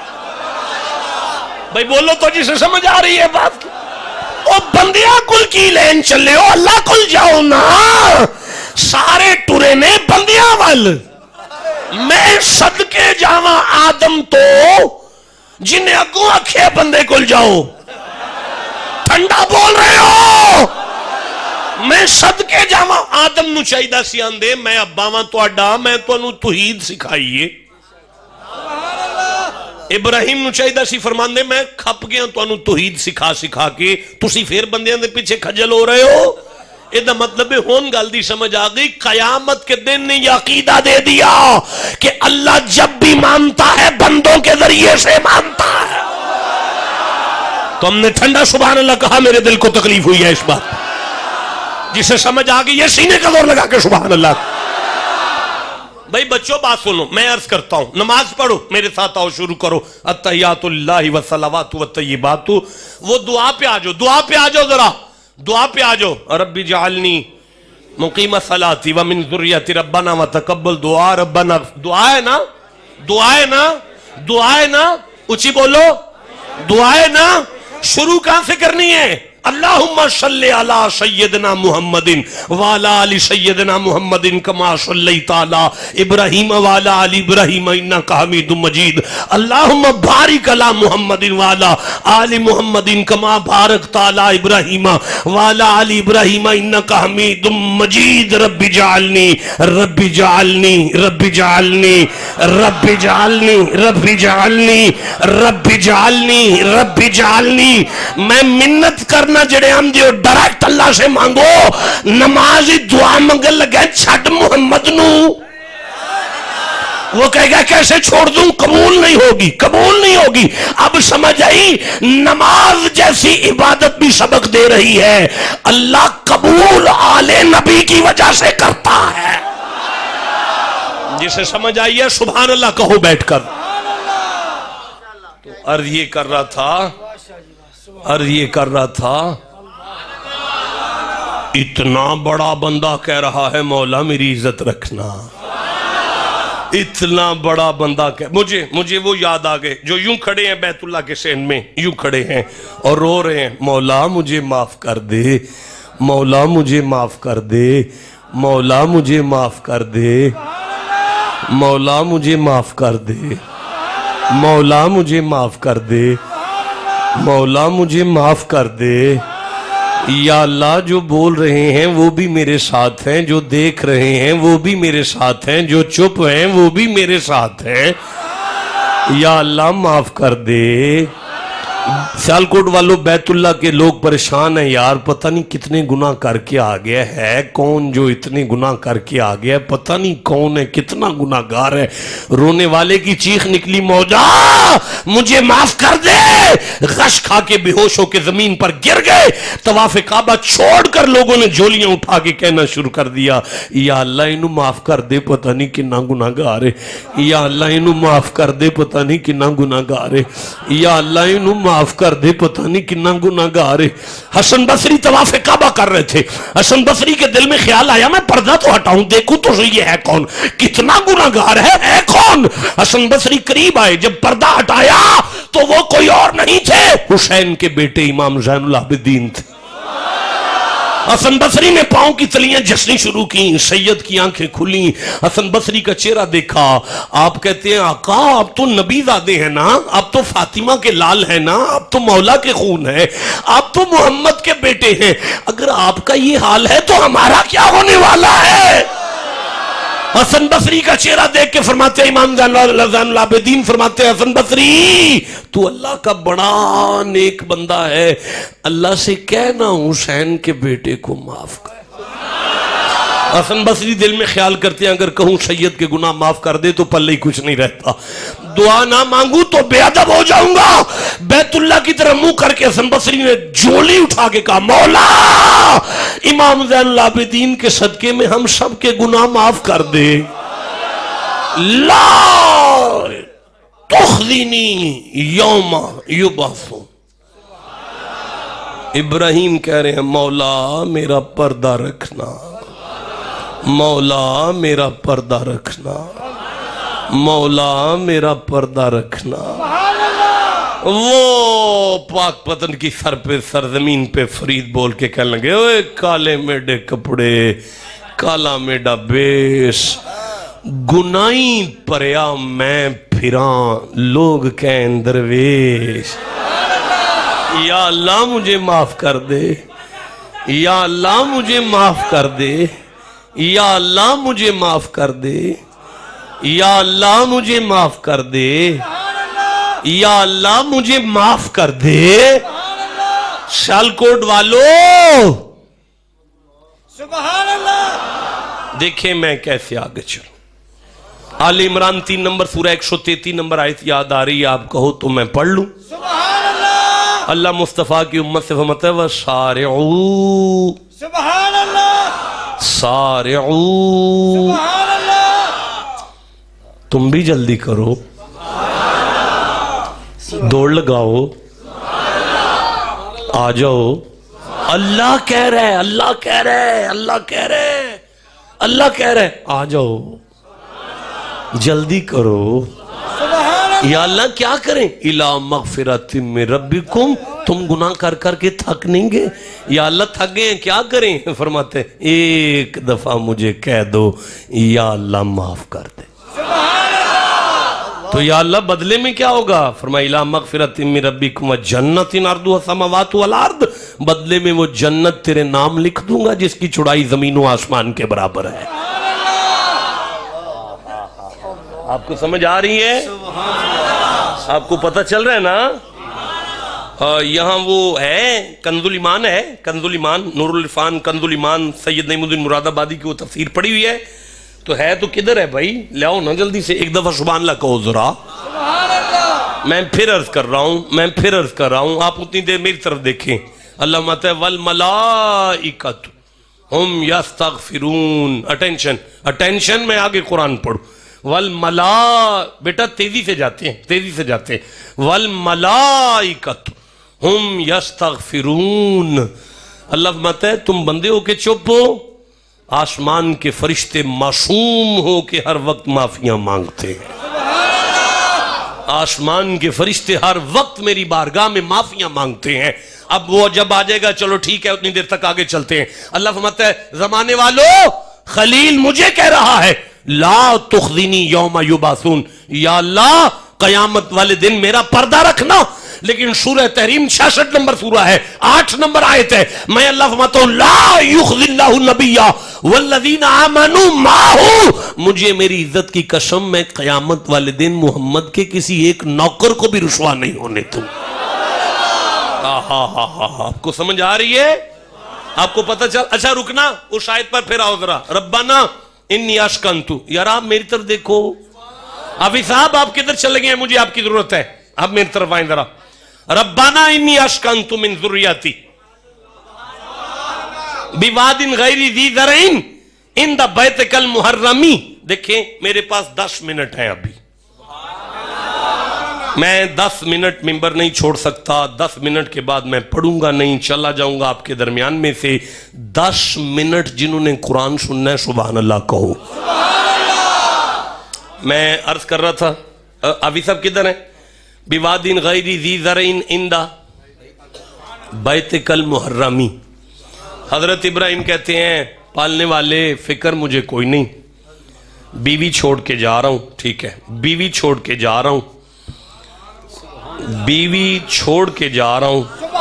بھائی بولو تو جسے سمجھ آ رہی ہے بات. او بندیاں کل کی لین چلے ہو, اللہ کل جاؤ نا. سارے ٹورے نے بندیاں وال. میں صدقے جاواں آدم تو جنہیں اگوں اکھے بندے کل جاؤ. ٹھنڈا بول رہے ہو. میں صدقے جاواں آدم نو چاہیدہ سی آندے میں اباواں تو اڈا میں تو انو توحید سکھائیے. ابراہیم نو چاہیدہ سی فرماندے میں کھپ گیا تو انو توحید سکھا کے تسی پھر بندیاں دے پیچھے کھجل ہو رہے ہو. یہ مطلب ہون گل دی سمجھ آ گئی. قیامت کے دن نے یہ عقیدہ دے دیا کہ اللہ جب بھی مانتا ہے بندوں کے ذریعے سے مانتا ہے. تو ہم نے ٹھنڈا سبحان اللہ کہا. میرے دل کو تکلیف ہوئی ہے اس بات. جسے سمجھ آ گئی یہ سینے کا زور لگا کے سبحان اللہ. بھائی بچوں بات سنو, میں عرض کرتا ہوں نماز پڑھو میرے ساتھ آؤ شروع کرو. التحیات اللہ والصلوات والطیبات. وہ دعا پہ آ جاؤ, دعا پہ آ جاؤ, ذرا دعا پہ آ جاؤ. رب جعلنی مقیم الصلاۃ ومن ذریتی ربنا وتقبل دعا. ربنا دعا ہے نا, دعا ہے نا, دعا ہے نا, اونچی بولو دعا ہے نا. شروع کہاں سے کرنی ہے؟ اللہم صلی علی سیدنا محمد وعلی آل سیدنا محمد کما صلیت علی ابراہیم وعلی آل ابراہیم انک حمید مجید اللہم بارک علی محمد وعلی آل محمد کما بارکت علی ابراہیم وعلی آل ابراہیم انک حمید مجید رب جعلنی رب جعلنی رب جعلنی رب جعلنی رب جعلنی رب جعلنی رب جعلنی میں منت کرنا جڑے ہم دیو ڈائریکٹ اللہ سے مانگو نمازی دعا منگل لگے چھٹ محمد نو وہ کہے گا کیسے چھوڑ دوں قبول نہیں ہوگی قبول نہیں ہوگی اب سمجھ آئی نماز جیسی عبادت بھی سبق دے رہی ہے اللہ قبول آل نبی کی وجہ سے کرتا ہے جسے سمجھ آئی ہے سبحان اللہ کہو بیٹھ کر تو عرض یہ کر رہا تھا اتنا بڑا بندہ کہہ رہا ہے مولا میری عزت رکھنا اتنا بڑا بندہ مجھے وہ یاد آگئے جو یوں کھڑے ہیں بیت اللہ کے سین میں یوں کھڑے ہیں اور رو رہے ہیں مولا مجھے معاف کر دے مولا مجھے معاف کر دے مولا مجھے معاف کر دے مولا مجھے معاف کر دے مولا مجھے معاف کر دے مولا مجھے معاف کر دے یا اللہ جو بول رہے ہیں وہ بھی میرے ساتھ ہیں جو دیکھ رہے ہیں وہ بھی میرے ساتھ ہیں جو چپ ہیں وہ بھی میرے ساتھ ہیں یا اللہ معاف کر دے سیالکوٹ والوں بیت اللہ کے لوگ پریشان ہیں یار پتہ نہیں کتنے گناہ کر کے آگیا ہے کون جو اتنے گناہ کر کے آگیا ہے پتہ نہیں کون ہے کتنا گناہ گار ہے رونے والے کی چیخ نکلی مولا مجھے معاف کر دے غش کھا کے بے ہوش ہو کے زمین پر گر گئے طواف کعبہ چھوڑ کر لوگوں نے جھولیاں اٹھا کے کہنا شروع کر دیا یا اللہ انہوں معاف کر دے پتہ نہیں کتنا گناہ گار ہے یا اللہ انہوں معاف کر دے پتہ نہیں کتنا گناہ گار ہے یا اللہ انہوں معاف کر دے پتہ نہیں کتنا گناہ گار ہے حسن بصری طواف کعبہ کر رہے تھے حسن بصری کے دل میں خیال آیا میں پردہ تو ہٹاؤں دیکھوں تو یہ ہے کون کتنا گناہ گار ہے کون حسن بصری قریب آئے جب پردہ ہٹایا تو وہ کوئی اور نہیں تھے حسین کے بیٹے امام زین العابدین تھے حسن بصری نے پاؤں کی تلیاں جسنی شروع کی سید کی آنکھیں کھلی حسن بصری کا چہرہ دیکھا آپ کہتے ہیں آقا آپ تو نبی زادے ہیں نا آپ تو فاطمہ کے لال ہیں نا آپ تو مولا کے خون ہیں آپ تو محمد کے بیٹے ہیں اگر آپ کا یہ حال ہے تو ہمارا کیا ہونے والا ہے حسن بصری کا چہرہ دیکھ کے فرماتے ہیں امام زین العابدین فرماتے ہیں حسن بصری تو اللہ کا بڑا نیک بندہ ہے اللہ سے کہنا حسین کے بیٹے کو معاف کر حسن بصری دل میں خیال کرتے ہیں اگر کہوں سید کے گناہ معاف کر دے تو پلے ہی کچھ نہیں رہتا دعا نہ مانگوں تو بے ادب ہو جاؤں گا بیت اللہ کی طرح منہ کر کے حسن بصری نے جھولی اٹھا کے کہا مولا امام زین العابدین کے صدقے میں ہم سب کے گناہ معاف کر دے لا تخزنی یوم یبعثون ابراہیم کہہ رہے ہیں مولا میرا پردہ رکھنا مولا میرا پردہ رکھنا مولا میرا پردہ رکھنا وہ پاک پتن کی سر پہ سرزمین پہ فرید بول کے کہنے لگے اوے کالے میڈے کپڑے کالا میڈا بیس گناہی پریا میں پھراں لوگ کہیں درویش یا اللہ مجھے معاف کر دے یا اللہ مجھے معاف کر دے یا اللہ مجھے معاف کر دے یا اللہ مجھے معاف کر دے یا اللہ مجھے معاف کر دے سیالکوٹ والو سبحان اللہ دیکھیں میں کیسے آگے چلوں آل عمران 3 نمبر سورہ 133 نمبر آیت یاد آ رہی ہے آپ کہو تو میں پڑھ لوں سبحان اللہ اللہ مصطفیٰ کی امت سے فرماتا ہے وَسَارِعُوا سبحان اللہ سارعو سبحان اللہ تم بھی جلدی کرو دوڑ لگاؤ آ جاؤ اللہ کہہ رہے اللہ کہہ رہے اللہ کہہ رہے اللہ کہہ رہے آ جاؤ جلدی کرو سبحان اللہ یا اللہ کیا کریں اِلَى مَغْفِرَةٍ مِّن رَبِّكُمْ تم گناہ کر کر کے تھک نہیں گے؟ یا اللہ تھک گئے ہیں کیا کریں؟ فرماتے ہیں ایک دفعہ مجھے کہہ دو یا اللہ معاف کر دے۔ تو یا اللہ بدلے میں کیا ہوگا؟ فرمایا اِلَىٰ مَغْفِرَةٍ مِّن رَبِّكُمْ وَجَنَّةٍ عَرْضُهَا السَّمَاوَاتُ وَالْأَرْضُ، بدلے میں وہ جنت تیرے نام لکھ دوں گا جس کی چوڑائی زمین و آسمان کے برابر ہے۔ آپ کو سمجھ آ رہی ہے؟ آپ کو پتہ چل رہا ہے نا؟ یہاں وہ ہے کنز الایمان ہے، کنز الایمان، نور العرفان کنز الایمان، سید نعیم الدین مراد آبادی کی وہ تفسیر پڑھی ہوئی ہے تو ہے تو کدھر ہے بھائی؟ لے آؤ نا جلدی سے، ایک دفعہ سبحان اللہ کہو ذرا۔ میں پھر عرض کر رہا ہوں، آپ اتنی دیر میری طرف دیکھیں۔ اللہ ماتا ہے والملائکۃ ہم یستغفرون، اٹینشن، میں آگے قرآن پڑھوں۔ بیٹا تیزی سے جاتے ہیں، والملائکۃ ہم یستغفرون، اللہ فرماتا ہے تم بندے ہو کے چپ ہو، آسمان کے فرشتے معصوم ہو کے ہر وقت معافیاں مانگتے ہیں۔ آسمان کے فرشتے ہر وقت میری بارگاہ میں معافیاں مانگتے ہیں۔ اب وہ جب آ جائے گا چلو ٹھیک ہے اتنی دیر تک آگے چلتے ہیں۔ اللہ فرماتا ہے زمانے والوں خلیل مجھے کہہ رہا ہے لا تخزنی یوم یبعثون، یا اللہ قیامت والے دن میرا پردہ رکھنا۔ لیکن سورہ تحریم 66 نمبر سورہ ہے، 8 نمبر آیت ہے، میں اللہ فرماتا ہوں لا یخزی اللہ النبی والذین آمنوا معہ، مجھے میری عزت کی قسم میں قیامت والے دن محمد کے کسی ایک نوکر کو بھی رسوا نہیں ہونے دوں۔ آپ کو سمجھ آ رہی ہے؟ آپ کو پتہ چل؟ اچھا رکنا اس آیت پر پھر آؤ ذرا۔ ربنا انی اسکنتو، یار آپ میری طرف دیکھو، ابھی صاحب آپ کدھر چلے گئے ہیں؟ مجھے آپ کی ضرورت ہے، آپ میری طرف آئیں ذرا۔ ربنا انی اسکنتو من ذریتی بواد غیر ذی زرع عند بیتک المحرم، دیکھیں میرے پاس 10 منٹ ہیں ابھی، میں 10 منٹ ممبر نہیں چھوڑ سکتا، 10 منٹ کے بعد میں پڑھوں گا نہیں، چلا جاؤں گا آپ کے درمیان میں سے 10 منٹ جنہوں نے قرآن سننا ہے سبحان اللہ کہو۔ میں عرض کر رہا تھا ابھی صاحب کدھر ہیں؟ بواد غیر ذی زرع عند بیتک المحرم، حضرت ابراہیم کہتے ہیں پالنے والے فکر مجھے کوئی نہیں، بیوی چھوڑ کے جا رہا ہوں، ٹھیک ہے بیوی چھوڑ کے جا رہا ہوں، بیوی چھوڑ کے جا رہا ہوں،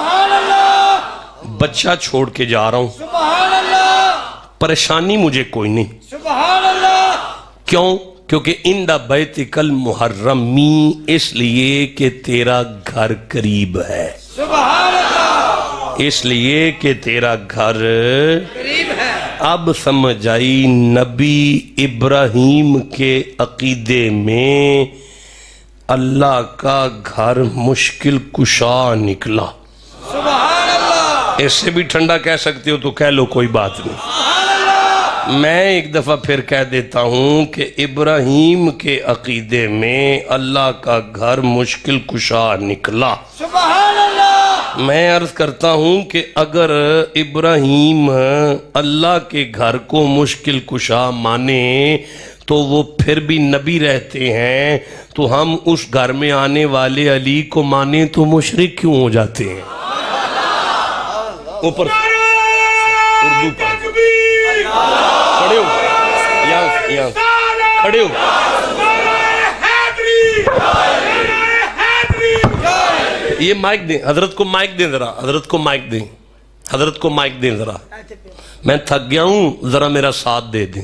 بچہ چھوڑ کے جا رہا ہوں، پریشانی مجھے کوئی نہیں، کیوں؟ کیونکہ اند بیتک المحرمی، اس لیے کہ تیرا گھر قریب ہے، اس لیے کہ تیرا گھر قریب ہے۔ اب سمجھ آئی نبی ابراہیم کے عقیدے میں اللہ کا گھر مشکل کشا نکلا۔ سبحان اللہ، اس سے بھی ٹھنڈا کہہ سکتے ہو تو کہہ لو کوئی بات نہیں۔ میں ایک دفعہ پھر کہہ دیتا ہوں کہ ابراہیم کے عقیدے میں اللہ کا گھر مشکل کشا نکلا۔ سبحان اللہ، میں عرض کرتا ہوں کہ اگر ابراہیم اللہ کے گھر کو مشکل کشا مانے تو وہ پھر بھی نبی رہتے ہیں، تو ہم اس گھر میں آنے والے علی کو مانے تو مشرک کیوں ہو جاتے ہیں؟ اوپر اردو پر کھڑے ہو، یہاں کھڑے ہو، یہ مائک دیں حضرت کو، مائک دیں ذرا، حضرت کو مائک دیں، حضرت کو مائک دیں ذرا، میں تھک گیا ہوں ذرا میرا ساتھ دے دیں۔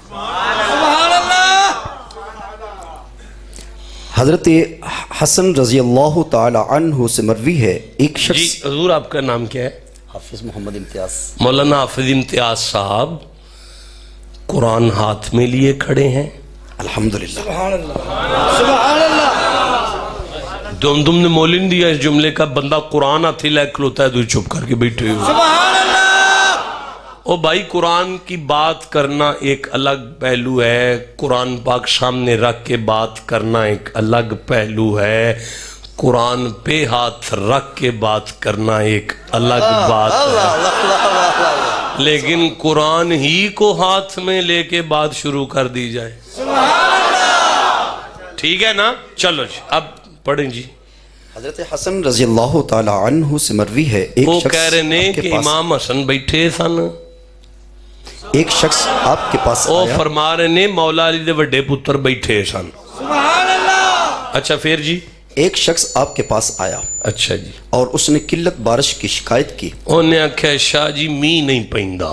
حضرت حسن رضی اللہ تعالی عنہ سے مروی ہے ایک شخص، جی حضور آپ کا نام کیا ہے؟ حافظ محمد امتیاز۔ مولانا حافظ امتیاز صاحب قرآن ہاتھ میں لیے کھڑے ہیں، الحمدللہ، سبحان اللہ، سبحان اللہ، تم نے مولن دیا اس جملے کا، بندہ قرآن ہاتھ لے کھلوتا ہے تو چپ کر کے بیٹھے ہو۔ سبحان اللہ۔ او بھائی قرآن کی بات کرنا ایک الگ پہلو ہے، قرآن پاک سامنے رکھ کے بات کرنا ایک الگ پہلو ہے، قرآن پہ ہاتھ رکھ کے بات کرنا ایک الگ بات ہے، لیکن قرآن ہی کو ہاتھ میں لے کے بات شروع کر دی جائے، ٹھیک ہے نا؟ چلو جی اب پڑھیں جی۔ حضرت حسن رضی اللہ تعالی عنہ سے مروی ہے وہ کہہ رہے نے کہ امام حسن بیٹھے سن، ایک شخص آپ کے پاس وہ آیا، فرما رہے نے مولا علی دے وڈے پتر بیٹھے سن. سبحان اللہ. اچھا پھر جی؟ ایک شخص آپ کے پاس آیا اچھا جی، اور اس نے قلت بارش کی شکایت کی. انہیں آکھیا شاہ جی می نہیں پیندا.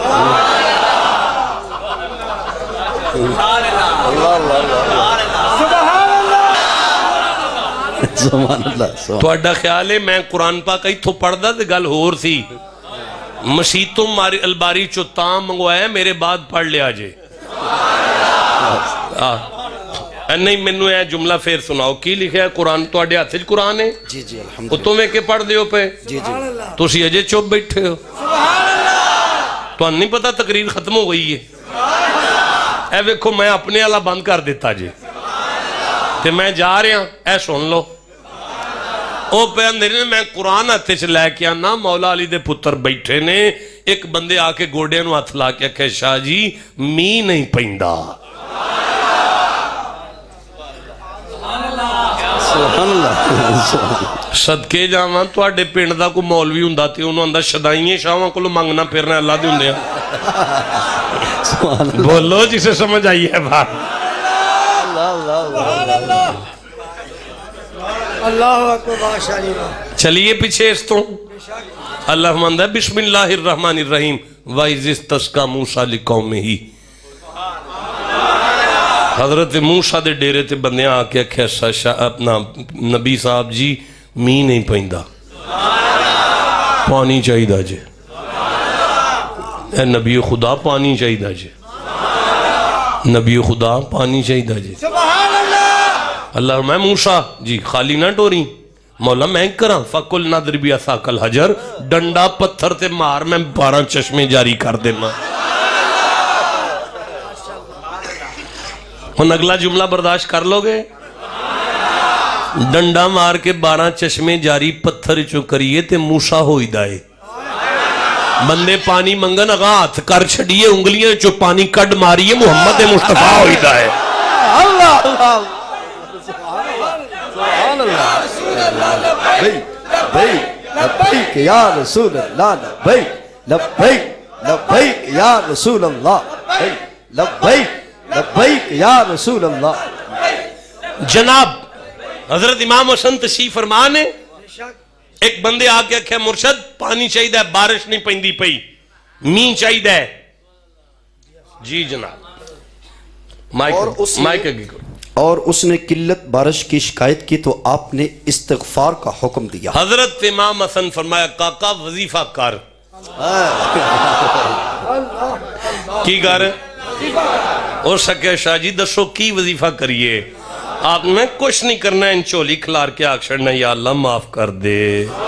سبحان اللہ. تہاڈا خیال ہے میں قرآن پاک ایتھوں پڑھدا تے گل ہور سی، مسیتوں الباری چو تاں منگوایا میرے بعد پڑھ لیا جے. نہیں مینوں اے جملہ پھر سناؤ کی لکھیا ہے قرآن؟ تہاڈے ہاتھ وچ قرآن ہے؟ جی جی الحمد اتوں میں کہ پڑھ دیو پے؟ جی جی. تسی اجے چپ بیٹھے ہو، تو نہیں پتا تقریر ختم ہو گئی ہے. اے ویکھو میں اپنے والا بند کر دیتا جی تے میں جا رہا، اے سن لو. او پہ اندر نے میں قرآن ہاتھ چ لے کے آنا، مولا علی دے پتر بیٹھے نے، ایک بندے آ کے گوڑے نو ہاتھ لا کے کہ شاہ جی می نہیں پیندا. سبحان اللہ. صدقے جاواں تواڈے پنڈ دا کوئی مولوی ہوندا تے اونوں آندا شدائیاں شاواں کولوں منگنا پھرنا اللہ دے ہوندے سبحان اللہ. بولو جسے سمجھ آئی ہے بات. اللہ اکبر. ماشاءاللہ. چلیے پیچھے اس تو اللہ مندہ بسم اللہ الرحمن الرحیم وَإِذِ اسْتَسْقَىٰ مُوسَىٰ لِقَوْمِهِ. حضرت موسیٰ دے ڈیرے تے بندیاں آکے کہا اپنا نبی صاحب جی می نہیں پہندہ، پانی چاہی دا جے. اے نبی خدا پانی چاہی دا جے، نبی خدا پانی چاہی دا جے. سبحان اللہ. اللہ میں موسیٰ جی خالی نہ ٹوری، مولا میں کراں فَقُلْ نَضْرِبْ بِعَصَاكَ الْحَجَرَ، ڈنڈا پتھر تے مار میں 12 چشمے جاری کر دینا. ہن اگلا جملہ برداشت کر لو گے؟ ڈنڈا مار کے 12 چشمے جاری پتھر چو کریے تے موسیٰ ہوئی دائے. بندے پانی منگن اگاں ہاتھ کر چھڑیے انگلیاں چو پانی کڈ ماریے محمد مصطفیٰ ہوئی دائے. اللہ اللہ. سبحان اللہ. لبیک یا رسول اللہ، لبیک لبیک لبیک یا رسول اللہ، لبیک لبیک یا رسول اللہ. جناب حضرت امام حسن تشریف فرما نے ایک بندے آکے کہا مرشد پانی چاہید ہے، بارش نہیں پہندی پئی، مین چاہید ہے. جی جناب مائک اگے کرو. اور اس نے قلت بارش کی شکایت کی تو آپ نے استغفار کا حکم دیا. حضرت امام حسن فرمایا کاکا وظیفہ کر. کی کر؟ اور سکے شاہ جی دسو کی وظیفہ کریے؟ آپ نے کچھ نہیں کرنا، ان چولی کھلار کے آکشڑنا یا اللہ معاف کر دے.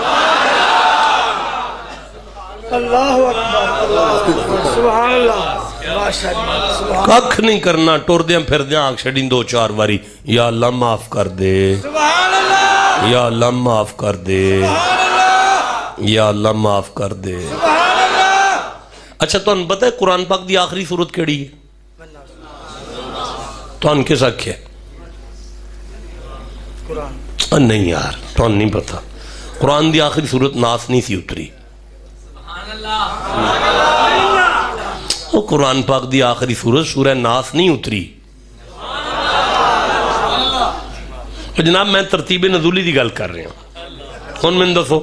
اللہ اکبر. سبحان اللہ. ماشاءاللہ. ککھ نہیں کرنا، ٹور دیاں پھر دیاں آکشڑیں 2-4 واری یا اللہ معاف کر دے، سبحان اللہ. یا اللہ معاف کر دے، یا اللہ معاف کر دے. سبحان اللہ. اچھا تو ان پتہ ہے قرآن پاک دی آخری صورت کیڑی ہے؟ تو ان کے ساتھ کیا؟ قرآن. نہیں یار تو نہیں پتا. قرآن دی آخری صورت ناس نہیں سی اتری. وہ قرآن پاک دی آخری صورت سورہ ناس نہیں اتری. جناب میں ترتیب نزولی دی گل کر رہا ہوں. کون میں دسو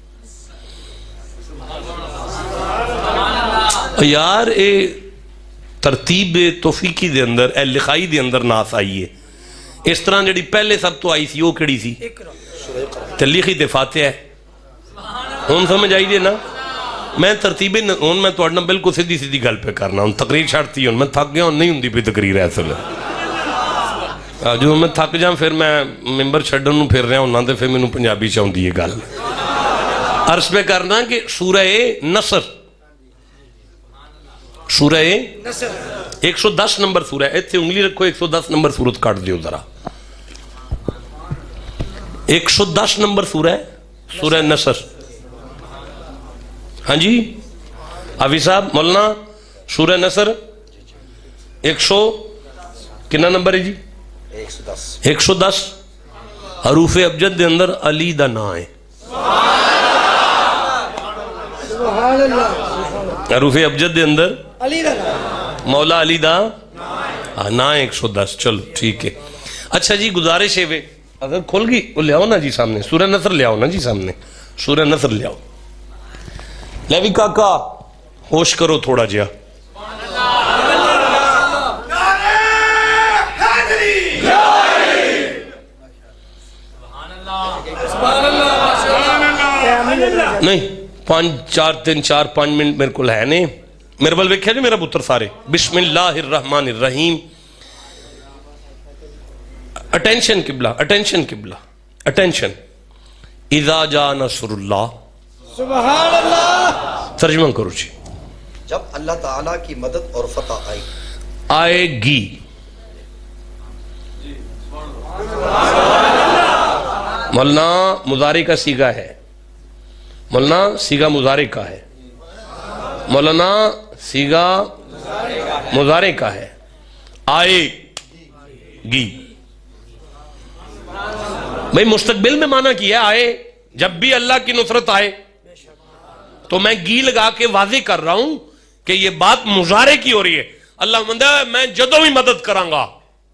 یار اے ترتیب توفیقی دے اندر اے لکھائی دے اندر ناس آئی ہے. اس طرح جڑی پہلے سب تو آئی سی وہ کیڑی سی؟ تے لکھی تے فاتحہ ہے. ہن سمجھ آئی دے نا؟ میں ترتیب ہن میں تہاڈے نال بالکل سیدھی سیدھی گل پہ کرنا. ہن تقریر چھڑتی ہن میں تھک گیا، ہن نہیں ہوندی پئی تقریر اصل. جو میں تھک جاں پھر میں ممبر چھڈن نوں پھر رہا ہوناں تے پھر مینوں پنجابی چ آوندی ہے گل. عرض پہ کرنا کہ سورہ نصر، سورہ 110 نمبر سورہ، ایتھے انگلی رکھو 110 نمبر سورت کاٹ دیو ذرا. 110 نمبر سورہ ہے سورہ نصر. ہاں جی حافظ صاحب مولانا سورہ نصر 100 کنا نمبر ہے جی؟ 110. حروف ابجد دے اندر علی دا نا ہے. سبحان اللہ. حروف ابجد دے اندر علی دا مولا علی دا نا 110. چلو ٹھیک ہے. اچھا جی گزارش ہے اگر کھل گئی وہ لے آؤ نا جی سامنے, سورہ نصر لے آؤ نا جی سامنے, سورہ نصر لے آؤ. لیوی کاکا ہوش کرو تھوڑا جیا. نہیں 5 منٹ میرے کو ہے نہیں. میرے بل ویکھیا جی میرا پتر سارے. بسم اللہ الرحمن الرحیم. اٹینشن قبلہ, اٹینشن قبلہ, اٹینشن. اذا جاء نصر اللہ. سبحان اللہ. ترجمہ کرو جی. جب اللہ تعالیٰ کی مدد اور فتح آئے آئے گی. مولانا مضارع کا سیگا ہے, مولانا سیگا مضارع کا ہے, مولانا سیگا مضارع کا ہے. آئے گی بھئی مستقبل میں معنی کیا ہے آئے. جب بھی اللہ کی نصرت آئے تو میں گی لگا کے واضح کر رہا ہوں کہ یہ بات مضارع کی ہو رہی ہے. اللہ مندہ میں جدوں بھی مدد کراں گا.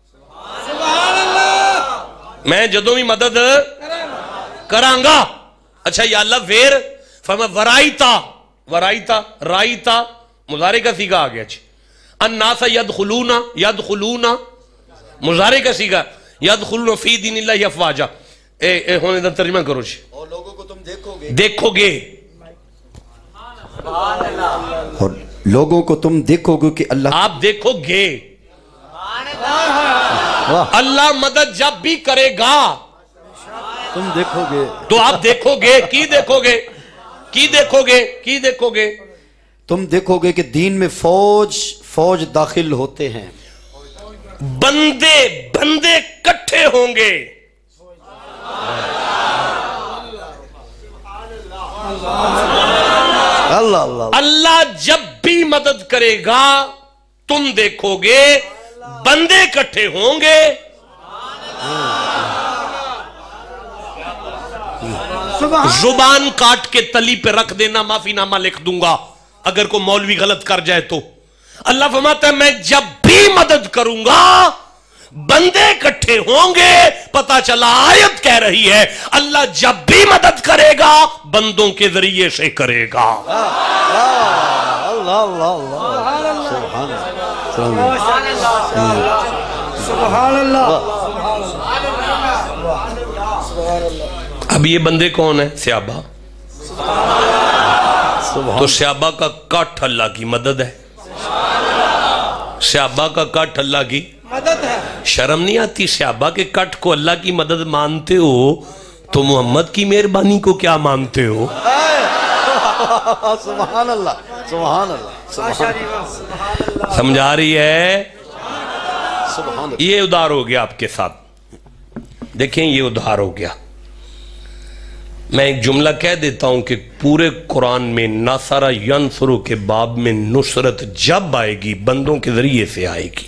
میں جدوں بھی مدد کراں گا. اچھا یا اللہ پھر فرما ورائیتا, ورائیتا رائیتا مضارع کا سیگا آ گیا جی. الناس یدخلون, یدخلون مضارع کا سیگا, یدخلون فی دین اللہ افواجا. اے ہونے دا ترجمہ کرو جی. اور لوگوں کو تم دیکھو گے, دیکھو گے, اور لوگوں کو تم دیکھو گے کہ اللہ, آپ دیکھو گے. اللہ مدد جب بھی کرے گا تم دیکھو گے تو آپ دیکھو گے. کی دیکھو گے, کی دیکھو گے, کی دیکھو گے. تم دیکھو گے کہ دین میں فوج داخل ہوتے ہیں. بندے کٹھے ہوں گے. اللہ جب بھی مدد کرے گا تم دیکھو گے بندے کٹھے ہوں گے. زبان کاٹ کے تلی پہ رکھ دینا, معافی نامہ لکھ دوں گا اگر کوئی مولوی غلط کر جائے تو. اللہ فرماتا ہے میں جب بھی مدد کروں گا بندے کٹھے ہوں گے. پتا چلا آیت کہہ رہی ہے اللہ جب بھی مدد کرے گا بندوں کے ذریعے سے کرے گا. سبحان اللہ. اب یہ بندے کون ہیں؟ صحابہ. تو صحابہ کا کٹ اللہ کی مدد ہے, صحابہ کا کٹ اللہ کی مدد ہے. شرم نہیں آتی؟ صحابہ کے کٹ کو اللہ کی مدد مانتے ہو تو محمد کی مہربانی کو کیا مانتے ہو؟ سبحان اللہ, سبحان اللہ, سمجھا رہی ہے؟ سبحان اللہ. یہ ادھار ہو گیا آپ کے ساتھ. دیکھیں یہ ادھار ہو گیا. میں ایک جملہ کہہ دیتا ہوں کہ پورے قرآن میں ناصرہ ینصرو کے باب میں نصرت جب آئے گی بندوں کے ذریعے سے آئے گی.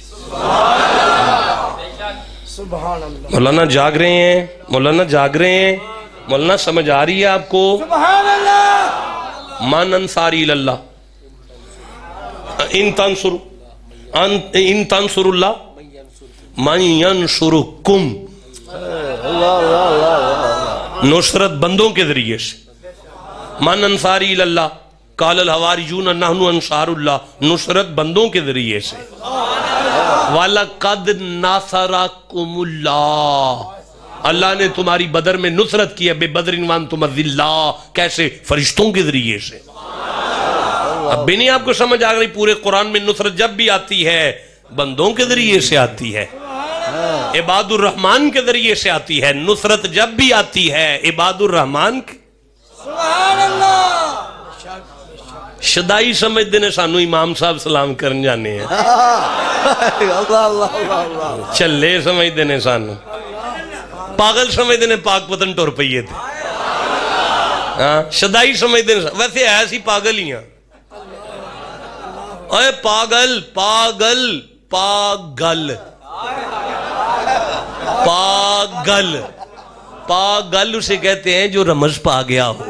سبحان اللہ. مولانا جاگ رہے ہیں؟ مولانا جاگ رہے ہیں؟ مولانا سمجھ آ رہی ہے آپ کو؟ سبحان اللہ. من انصاری اللہ ان تنصر اللہ من ینصرکم. نصرت بندوں کے ذریعے سے. من انصاری اللہ قال الحواریون نحن انصار اللہ, نصرت بندوں کے ذریعے سے. وَلَقَدْ نَصَرَكُمُ اللَّهُ, اللہ نے تمہاری بدر میں نصرت کی ہے. بے بدر وانتم اذلّاء, کیسے؟ فرشتوں کے ذریعے سے. اب بھی نہیں آپ کو سمجھ آ گئی؟ پورے قرآن میں نصرت جب بھی آتی ہے بندوں کے ذریعے سے آتی ہے, عباد الرحمن کے ذریعے سے آتی ہے. نصرت جب بھی آتی ہے عباد الرحمن کے. سبحان اللہ. شدائی سمجھتے نے سانو امام صاحب سلام کرن جانے ہیں, چلے سمجھتے نے سانو, پاگل سمجھتے نے پاک پتن ٹور پئیے تھے. شدائی سمجھتے نے, ویسے ایسی پاگل ہی ہیں. اے پاگل پاگل پاگل پاگل پاک گل اسے کہتے ہیں جو رمز پا گیا ہو.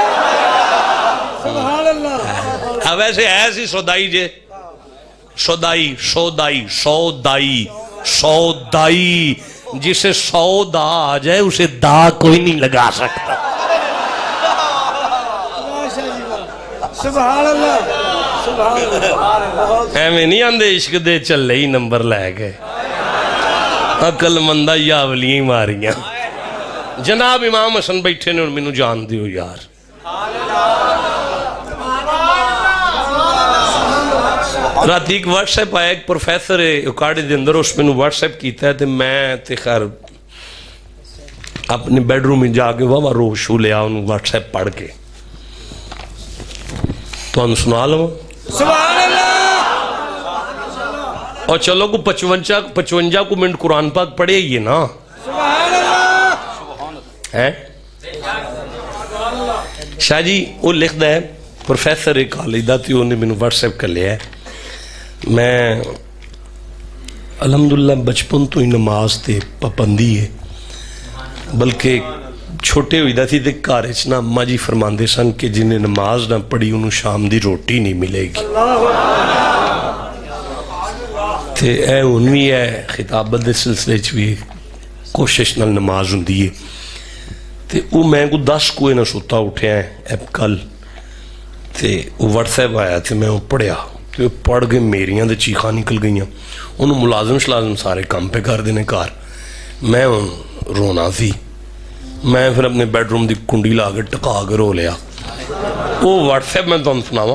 سبحان اللہ. اب ایسے ایسی سودائی جے سودائی سودائی سودائی سودائی جسے 100 دا آ جائے اسے دا کوئی نہیں لگا سکتا. سبحان اللہ. سبحان اللہ. ایویں نہیں آندے عشق دے چلے ہی نمبر لے گئے عقل مندہ یا ولیاں ماریاں. جناب امام حسن بیٹھے نے مینوں جان دیو یار. رات ایک واٹس ایپ آیا ایک پروفیسر ہے اکاڑے دے اندر اس میں واٹس ایپ کیتا ہے تے میں تے خیر اپنے بیڈ روم میں جا کے واہ رو شو لیا انہوں واٹس ایپ پڑھ کے تو ہم سنا لوں. سبحان اللہ. اور چلو کو 55 کو منٹ قرآن پاک پڑھے ہی ہے نا. سبحان اللہ. ہے شاہ جی وہ لکھ دا ہے پروفیسر ایک خالدہ تھی انہیں میں واٹس ایپ کر لیا ہے. میں الحمدللہ بچپن تو ہی نماز تے پابندی ہے بلکہ چھوٹے ہوئی دا تھی تے کارج نہ اماں جی فرماندے سن کہ جنہیں نماز نہ پڑھی انہوں شام دی روٹی نہیں ملے گی. تے اے انوی ہے خطابت دے سلسلے چوی کوشش نال نماز ہوں دیئے تے او میں کو 10 کوئے نہ سوتا اٹھے ہیں ایپ کل تے وہ واٹس ایپ آیا تھے میں وہ پڑھیا تے پڑھ گئے میریاں دے چیخاں نکل گئیاں. انہوں ملازم شلازم سارے کام پہ کر دینے کار میں رونا تھی. میں پھر اپنے بیڈ روم دی کنڈی لا کے ٹکا کے رو لیا. وہ واٹس ایپ میں تو ہم سناوا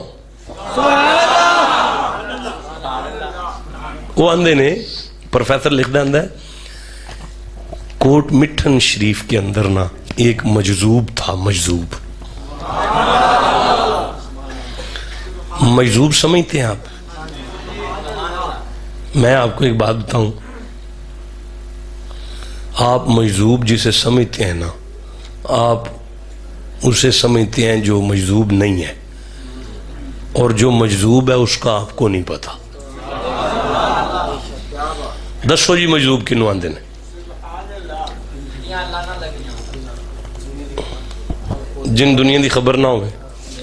وہ آندے نے پروفیسر لکھ دے اندر کوٹ مٹھن شریف کے اندر نا ایک مجذوب تھا. مجذوب مجذوب سمجھتے ہیں آپ؟ میں آپ کو ایک بات بتاؤں آپ مجذوب جسے سمجھتے ہیں نا آپ اسے سمجھتے ہیں جو مجذوب نہیں ہے اور جو مجذوب ہے اس کا آپ کو نہیں پتا. دسو جی مجذوب کنوں آندے نے؟ جن دنیا دی خبر نہ ہوئے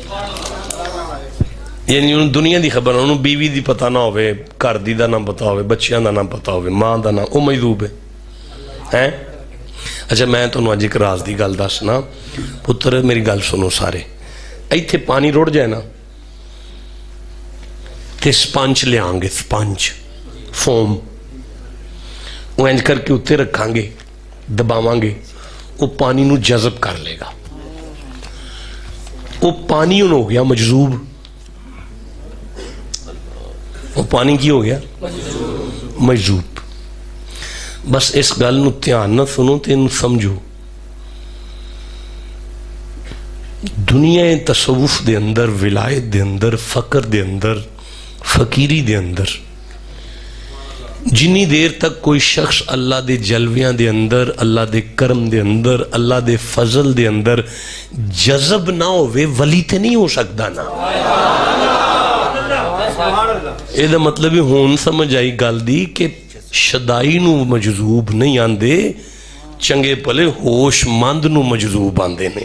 یعنی انہوں دنیا دی خبر انہوں بیوی دی پتہ نہ ہوئے گھر دی دا نہ پتہ ہوئے بچیاں دا نہ پتہ ہوئے ماں دا نہ او مجذوب ہے. اچھا میں تو انہوں آج ایک راز دی گل دسنا پتر میری گل سنو سارے ایتھے پانی روڑ جائے نا تے سپنچ لے آنگے سپنچ فوم وہ انج کر کے اتنے رکھاں گے دباواں گے وہ پانی نو جذب کر لے گا. وہ پانی انہوں ہو گیا مجذوب. وہ پانی کی ہو گیا مجذوب. بس اس گل نو دھیان نہ سنو تے انہوں سمجھو دنیا تصوف دے اندر ولایت دے اندر فقر دے اندر فقیری دے اندر جنی دیر تک کوئی شخص اللہ دے جلویاں دے اندر اللہ دے کرم دے اندر اللہ دے فضل دے اندر جذب نہ ہوئے ولی تے نہیں ہو سکتا نا. اے دا مطلب ہون سمجھ آئی گل دی کہ شدائی نو مجذوب نہیں آندے چنگے پلے ہوش مند نو مجذوب آندے نے.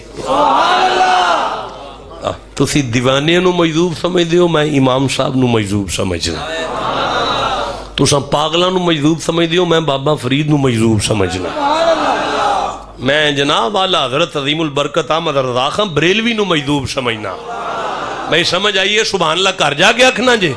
تسی دیوانے نو مجذوب سمجھ دیو میں امام صاحب نو مجذوب سمجھنا. تساں پاگلاں نو مجذوب سمجھ دیو میں بابا فرید نو مجذوب سمجھنا. میں جناب اعلیٰ حضرت عظیم البرکت احمد رضا خان بریلوی نو مجذوب سمجھنا. میں سمجھ آئیے سبحان اللہ کر جا کے اکھنا جے.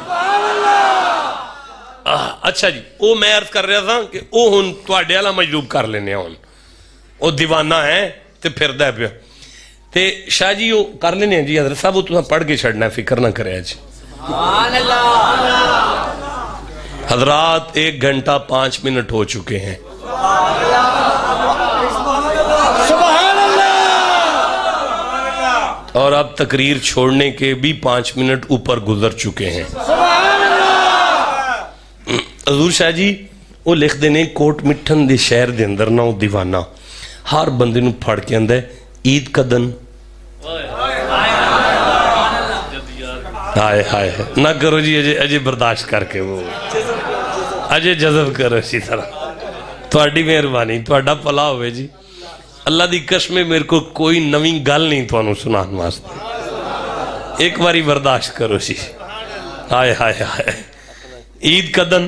اچھا جی وہ میں عرض کر رہا تھا کہ وہ ہن تواڈے والا مجذوب کر لینے ہن وہ دیوانہ ہے تے پھردا ہے پیا تے شاہ جی وہ کر لینے جی حضرت صاحب وہ تساں پڑھ کے چھڑنا ہے فکر نہ کرے جی. حضرات 1 گھنٹہ 5 منٹ ہو چکے ہیں. اور اب تقریر چھوڑنے کے بھی 5 منٹ اوپر گزر چکے ہیں. حضور شاہ جی وہ لکھ دینے کوٹ مٹھن دے شہر دے اندر نہ وہ دیوانہ ہر بندے نو پھڑ کے اندر عید کا دن ہائے ہائے نہ کرو جی اجے برداشت کر کے وہ اجے جذب کرو اسی طرح تواڈی مہربانی تواڈا بھلا ہوئے جی. اللہ دی قسم میرے کو کوئی نویں گل نہیں تو سنان واسطے، ایک باری برداشت کرو سی. ہائے ہائے ہائے. عید کدن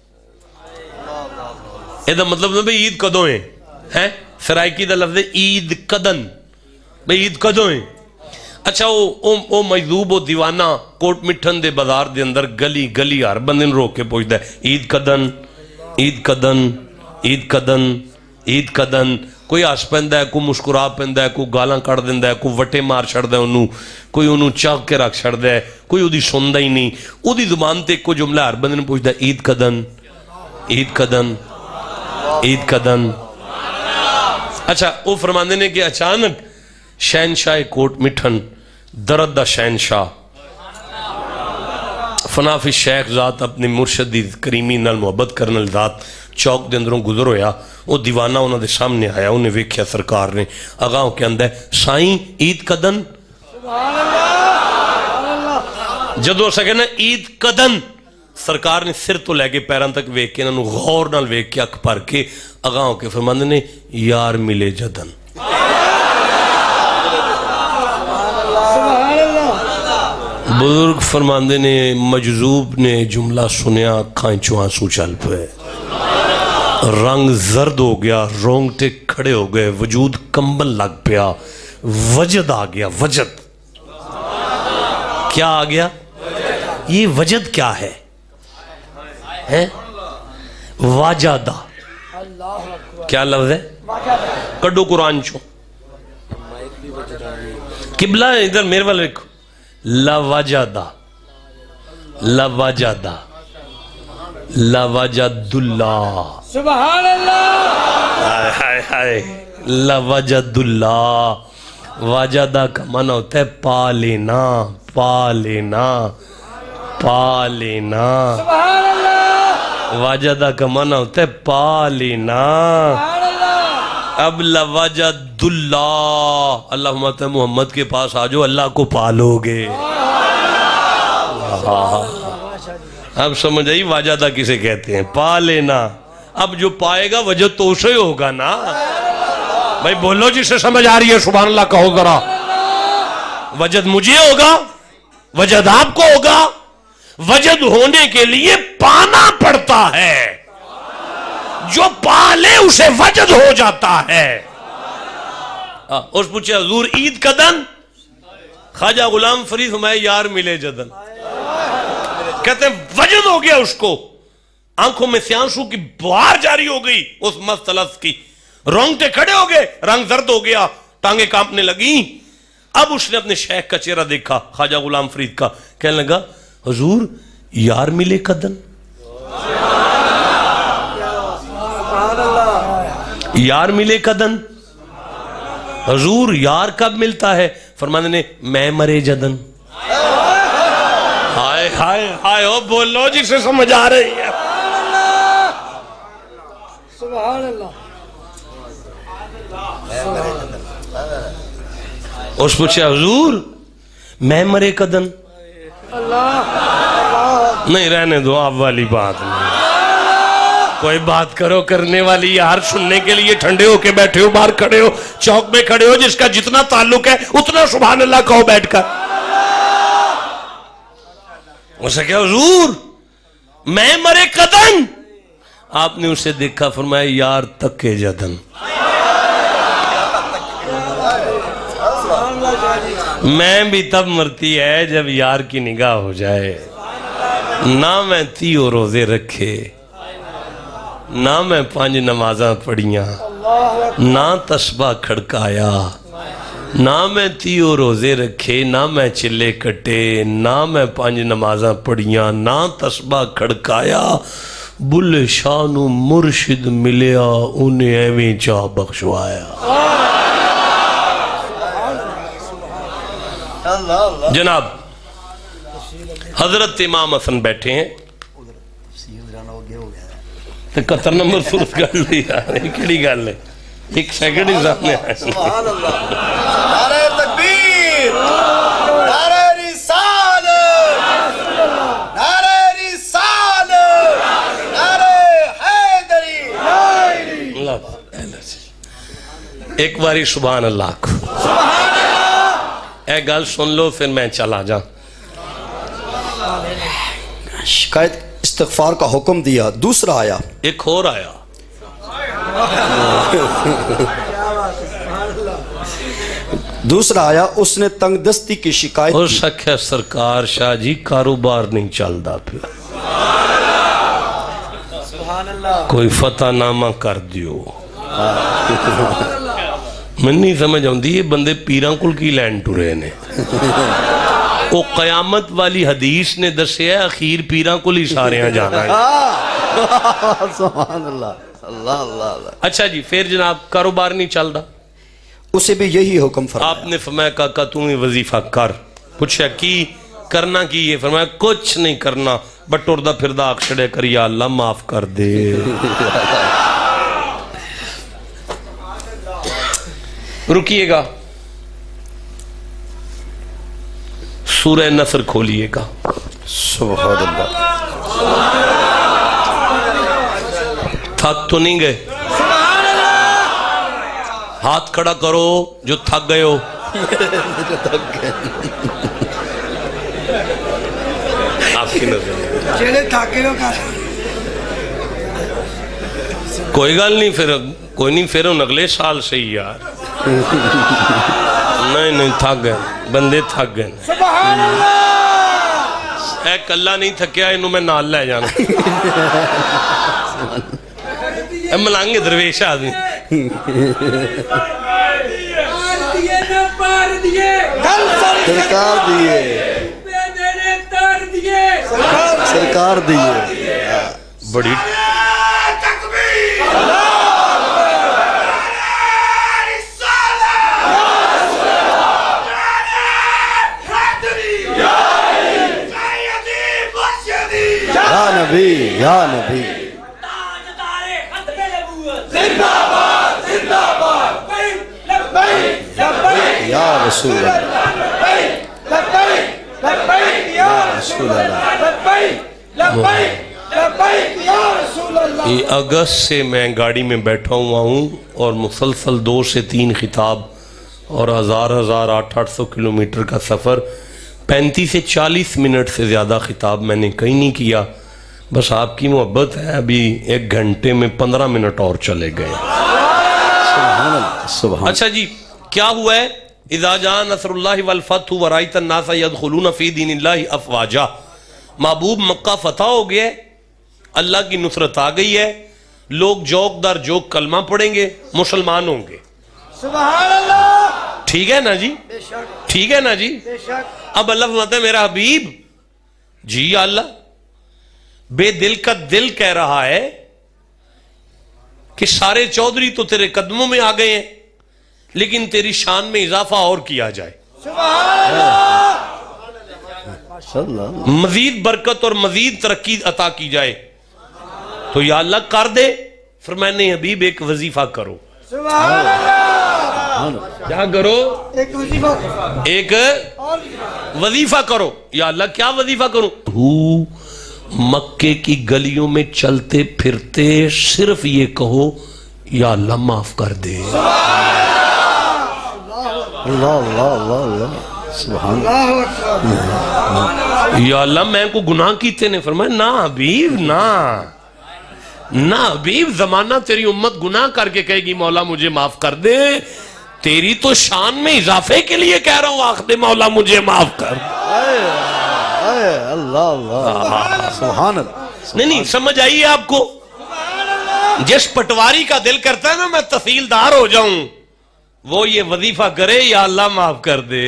یہ مطلب بھئی عید کدوں ہے، سرائکی دا لفظ ہے عید کدن، بھئی عید کدوں ہے. اچھا وہ مجذوب و دیوانہ کوٹ مٹھن دے بازار دے اندر گلی گلی ہر بندے روک کے پوچھتا ہے عید کدن عید کدن عید کدن عید کدن. کوئی ہس پیندا ہے، کوئی مسکرا پیندا ہے، کوئی گالاں کڑ دیندا ہے، کوئی وٹے مار چھڑدا ہے انہوں، کوئی انہوں چاک کے رکھ چھڑدا ہے، کوئی اودی سندا ہی نہیں. اودی زبان تے کوئی جملہ ہر بندے نے پوچھدا ہے عید کدن عید کدن عید کدن. اچھا وہ فرماندے نے کہ اچانک شہنشاہ کوٹ مٹھن درد دا شہنشاہ فنافی شیخ ذات اپنی مرشدی کریمی نال محبت کرنل ذات چوک دے اندروں گزر ہویا. وہ دیوانہ انہوں دے سامنے آیا، انہیں ویکھیا سرکار نے اگاہوں کے اندر سائیں عید کدن. جدو سکے نا عید کدن سرکار نے سر تو لے کے پیران تک ویکھ کے انہوں غور نال ویکھ کے اکھ پر کے اگاہوں کے فرماندے نے یار ملے جدن. بزرگ فرماندے نے مجذوب نے جملہ سنیا کھائیں چوہاں سو چل پہ، رنگ زرد ہو گیا، رونگٹے کھڑے ہو گئے، وجود کمبل لگ پیا، وجد آ گیا. وجد کیا آ گیا؟ یہ وجد کیا ہے؟ واجدہ کیا لفظ ہے؟ کڈو قرآن چو قبلہ ادھر میرے والے رکھو. لوجدہ لوجدہ لوجد اللہ سبحان اللہ. ہائے ہائے لوجد اللہ. واجدہ کا معنی ہوتا ہے پا لینا پا لینا پا لینا. سبحان اللہ. واجدہ کا معنی ہوتا ہے پا لینا. سبحان اللہ. اب لوجد اللہ، اللہم تے محمد کے پاس آجو اللہ کو پالو گے. اب سمجھ آئی واجدہ کسے کہتے ہیں؟ پا لینا. اب جو پائے گا وجد تو اسے ہوگا نا. بھائی بولو جسے سمجھ آ رہی ہے سبحان اللہ کہو ذرا. وجد مجھے ہوگا، وجد آپ کو ہوگا. وجد ہونے کے لیے پانا پڑتا ہے، جو پالے اسے وجد ہو جاتا ہے. اس پوچھے حضور عید کدن؟ خواجہ غلام فرید فرمائے یار ملے جدن. کہتے ہیں وجد ہو گیا اس کو، آنکھوں میں سے آنسو کی بہار جاری ہو گئی اس مست لفظ کی، رونگٹے کھڑے ہو گئے، رنگ زرد ہو گیا، ٹانگیں کانپنے لگیں. اب اس نے اپنے شیخ کا چہرہ دیکھا خواجہ غلام فرید کا، کہنے لگا حضور یار ملے کدن؟ یار ملے کدن؟ حضور یار کب ملتا ہے؟ فرمانے نے میں مرے جدن. ہائے ہائے ہائے. او بولو جسے سمجھ آ رہی ہے. سبحان اللہ. اس پوچھے حضور میں مرے کدن؟ نہیں رہنے دو آپ والی بات نہیں، کوئی بات کرو کرنے والی. یار سننے کے لیے ٹھنڈے ہو کے بیٹھے ہو، باہر کھڑے ہو، چوک میں کھڑے ہو، جس کا جتنا تعلق ہے اتنا سبحان اللہ کہو بیٹھ کر. اسے کہا حضور میں مرے کدن؟ آپ نے اسے دیکھا، فرمایا یار تکے جدن. میں بھی تب مرتی ہے جب یار کی نگاہ ہو جائے. نہ میں 30 روزے رکھے، نہ میں 5 نمازاں پڑھیاں، نہ تسبیح کھڑکایا، نہ میں 30 روزے رکھے، نہ میں چلے کٹے، نہ میں 5 نمازاں پڑھیاں، نہ تسبیح کھڑکایا. بل شانو مرشد ملیا انہیں ایویں چاہ بخشوایا. جناب حضرت امام حسن بیٹھے ہیں، 71 نمبر صورت گل لی یار، کیڑی گل ہے، ایک سیکنڈ ہی سامنے آئے. سبحان اللہ. نعرہ تکبیر، نعرہ رسالت، نعرہ رسالت، نعرہ حیدری. ایک باری سبحان اللہ کو اے گل سن لو پھر میں چلا جا. شکایت استغفار کا حکم دیا. دوسرا آیا, ایک اور آیا, دوسرا آیا, اس نے تنگ دستی کی شکایت اور کی. شک ہے سرکار شاہ جی کاروبار نہیں چلتا پھر, کوئی فتح نامہ کر دیو. میں نہیں سمجھ آؤں یہ بندے پیران کل کی لینڈ ٹورے نے. وہ قیامت والی حدیث نے دسیا اخیر پیران کل ہی سارے جانا ہے. سبحان اللہ, اللہ اللہ. اچھا جی پھر جناب کاروبار نہیں چلتا, اسے بھی یہی حکم فرمایا. آپ نے فرمایا کاکا تم ہی وظیفہ کر. پوچھا کی کرنا کی ہے؟ فرمایا کچھ نہیں کرنا, بٹ اردہ پھردہ اکشڑے کر یا اللہ معاف کر دے. رکیے گا, سورہ نصر کھولیے گا. سبحان اللہ. تھک تو نہیں گئے؟ ہاتھ کھڑا کرو جو تھک گئے ہو. آپ کی نظر چلے تھاکے لو کھا کوئی گل نہیں, پھر کوئی نہیں, پھر اگلے سال سے ہی یار. نہیں تھک گئے بندے, تھک گئے. سبحان اللہ. اے کلا نہیں تھکیا, انہوں میں نال لے جانا. اے ملانگے درویش آدمی. سرکار دیئے, سرکار دیئے. بڑی یا نبی, یا نبی. یا رسول اللہ, یہ اگست سے میں گاڑی میں بیٹھا ہوا ہوں اور مسلسل 2 سے 3 خطاب اور 800 کلومیٹر کا سفر, 35 سے 40 منٹ سے زیادہ خطاب میں نے کہیں نہیں کیا. بس آپ کی محبت ہے, ابھی 1 گھنٹے میں 15 منٹ اور چلے گئے. سبحان اللہ, سبحان. اچھا جی کیا ہوا ہے؟ اذا جاء نصر اللہ والفتح ورائیت الناس یدخلون فی دین اللہ افواجا. محبوب مکہ فتح ہو گیا ہے, اللہ کی نصرت آ گئی ہے, لوگ جوک در جوک کلمہ پڑھیں گے, مسلمان ہوں گے. سبحان اللہ. ٹھیک ہے نا جی, ٹھیک ہے نا جی. اب اللہ فرماتا ہے میرا حبیب جی یا اللہ, بے دل کا دل کہہ رہا ہے کہ سارے چودھری تو تیرے قدموں میں آ گئے ہیں, لیکن تیری شان میں اضافہ اور کیا جائے, مزید برکت اور مزید ترقی عطا کی جائے. تو یا اللہ کر دے. فرمایا نہیں حبیب ایک وظیفہ کرو. سبحان اللہ. کیا کرو؟ ایک وظیفہ, ایک وظیفہ کرو. یا اللہ کیا وظیفہ کروں؟ مکے کی گلیوں میں چلتے پھرتے صرف یہ کہو یا اللہ معاف کر دے. اللہ اللہ اللہ اللہ. سبحان اللہ. یا اللہ میں کو گناہ کیتے نے. فرمایا نا حبیب, نا حبیب, زمانہ تیری امت گناہ کر کے کہے گی مولا مجھے معاف کر دے, تیری تو شان میں اضافے کے لیے کہہ رہا ہوں آخر مولا مجھے معاف کر. اللہ اللہ, سبحان اللہ. نہیں سمجھ آئیے آپ کو. جس پٹواری کا دل کرتا ہے نا میں تحصیلدار ہو جاؤں, وہ یہ وظیفہ کرے یا اللہ معاف کر دے.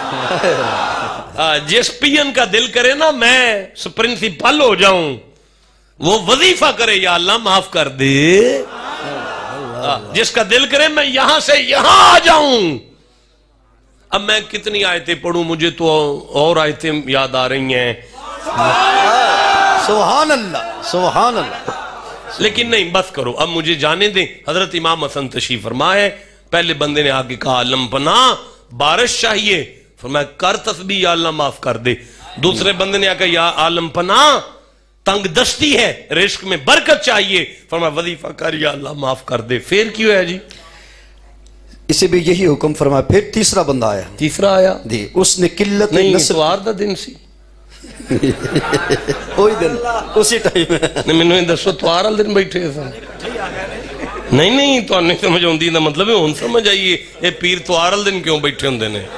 جس پین کا دل کرے نا میں پرنسپل ہو جاؤں, وہ وظیفہ کرے یا اللہ معاف کر دے. جس کا دل کرے میں یہاں سے یہاں آ جاؤں. اب میں کتنی آیتیں پڑھوں, مجھے تو اور آیتیں یاد آ رہی ہیں. سبحان اللہ, سبحان اللہ. لیکن نہیں بس کرو, اب مجھے جانے دیں. حضرت امام حسن تشریف فرما ہے. پہلے بندے نے آگے کہا علم پناہ بارش چاہیے, فرمایا کر تسبیح یا اللہ معاف کر دے. دوسرے بندے نے آگے یا عالم پناہ تنگ دستی ہے, رزق میں برکت چاہیے, فرمایا وظیفہ کر یا اللہ معاف کر دے. پھر کیوں ہے جی؟ इसे भी यही हुक्म फरमाया। फिर तीसरा बंदा आया तीसरा आया जी, उसने किल्लत नहीं नस्ल इतवार दा दिन सी वही दिन उसी टाइम नहीं मैनू दसो इतवार वाले दिन बैठे सन नहीं नहीं तो नहीं समझ आती ना मतलब हुण समझ आइए ये पीर इतवार वाले दिन क्यों बैठे होंदे ने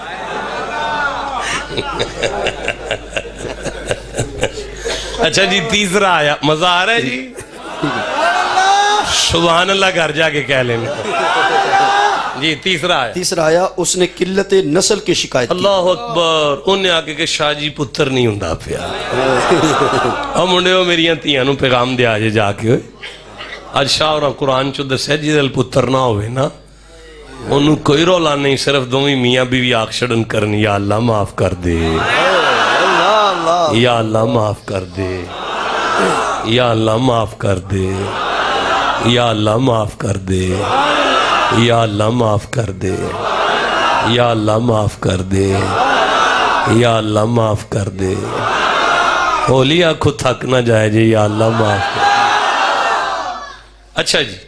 अच्छा जी तीसरा आया मजा आ रहा है जी सुभान अल्लाह घर जाके कह लेना जी तीसरा आया उसने किल्लत नस्ल की शिकायत की। अल्लाह अकबर उन्हें आके के शाह जी पुत्र नहीं हुंदा पिया और मुंडे मेरिया धियां नूं पैगाम दे आजे जाके अज शाह और कुरान चो दस्या जिहदे पुत्र ना होवे ना ओनू कोई रौला नहीं सिर्फ दोवें मियां बीवी आख छड़न करन या अल्लाह माफ कर दे या अल्लाह माफ कर दे या अल्लाह माफ कर दे या अल्लाह माफ कर दे या अल्लाह माफ कर दे या अल्लाह माफ कर दे या अल्लाह माफ कर दे होली आंखों थक ना जाए जी या अल्लाह माफ कर दे। अच्छा जी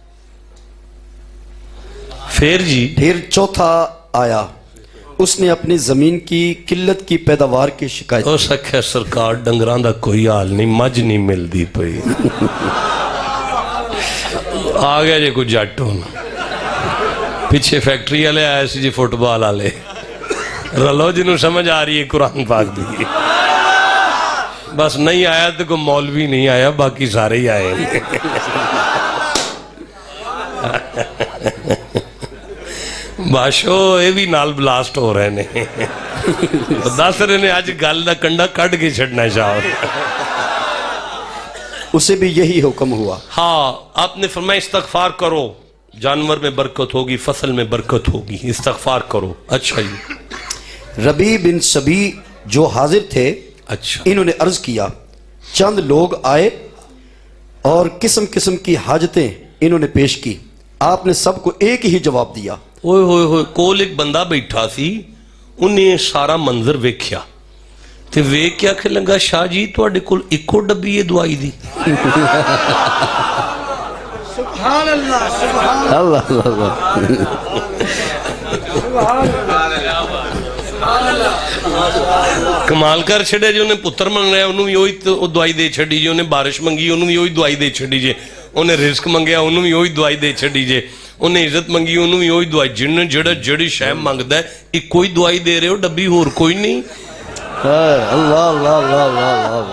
फिर चौथा आया, उसने अपनी जमीन की किल्लत की पैदावार की शिकायत। हो सके सरकार डंगरां दा कोई हाल नहीं, मज नहीं मिलती पई आ गया जी कोई जट हूं पिछे फैक्ट्री वाले आए सी जी फुटबॉल वाले रलो जिन्हों समझ आ रही है कुरान पाक दी बस नहीं आया तो कोई मौलवी नहीं आया बाकी सारे ही आए बाशो ये भी नाल ब्लास्ट हो रहे ने दस रहे ने अज गल दा कंडा कट के छड़ना चाहो उसे भी यही हुक्म हुआ। हाँ आपने फरमाया इस्तगफार करो जानवर में बरकत होगी फसल में बरकत होगी इस्तगफार करो। अच्छा जी रबी बिन सबी जो हाजिर थे अच्छा इन्होंने अर्ज किया, चंद लोग आए और किस्म किस्म की हाजतें इन्होंने पेश की, आपने सबको एक ही जवाब दिया। ओए होए होए कोल एक बंदा बैठा सी उन्हें सारा मंजर वेख्या ते वेख के आखे लगा शाह जी तुहाडे कोल इको डब्बी है दवाई दी सुभान अल्लाह कमाल कर छड़े जो उन्हें पुत्र मंगया उन्होंने भी वही दवाई दे छड़ी जे उन्हें बारिश मंगी उन्होंने भी वही दवाई दे छड़ी जे उन्हें रिस्क मंगया उन्होंने भी वही दवाई दे छड़ी जे उन्हें इज्जत मंगी उन्होंने भी वही दवाई जिन्हें जड़ी शह मंगदा है इको ही दवाई दे रहे हो डब्बी होर कोई नहीं। अल्लाह अल्लाह अल्लाह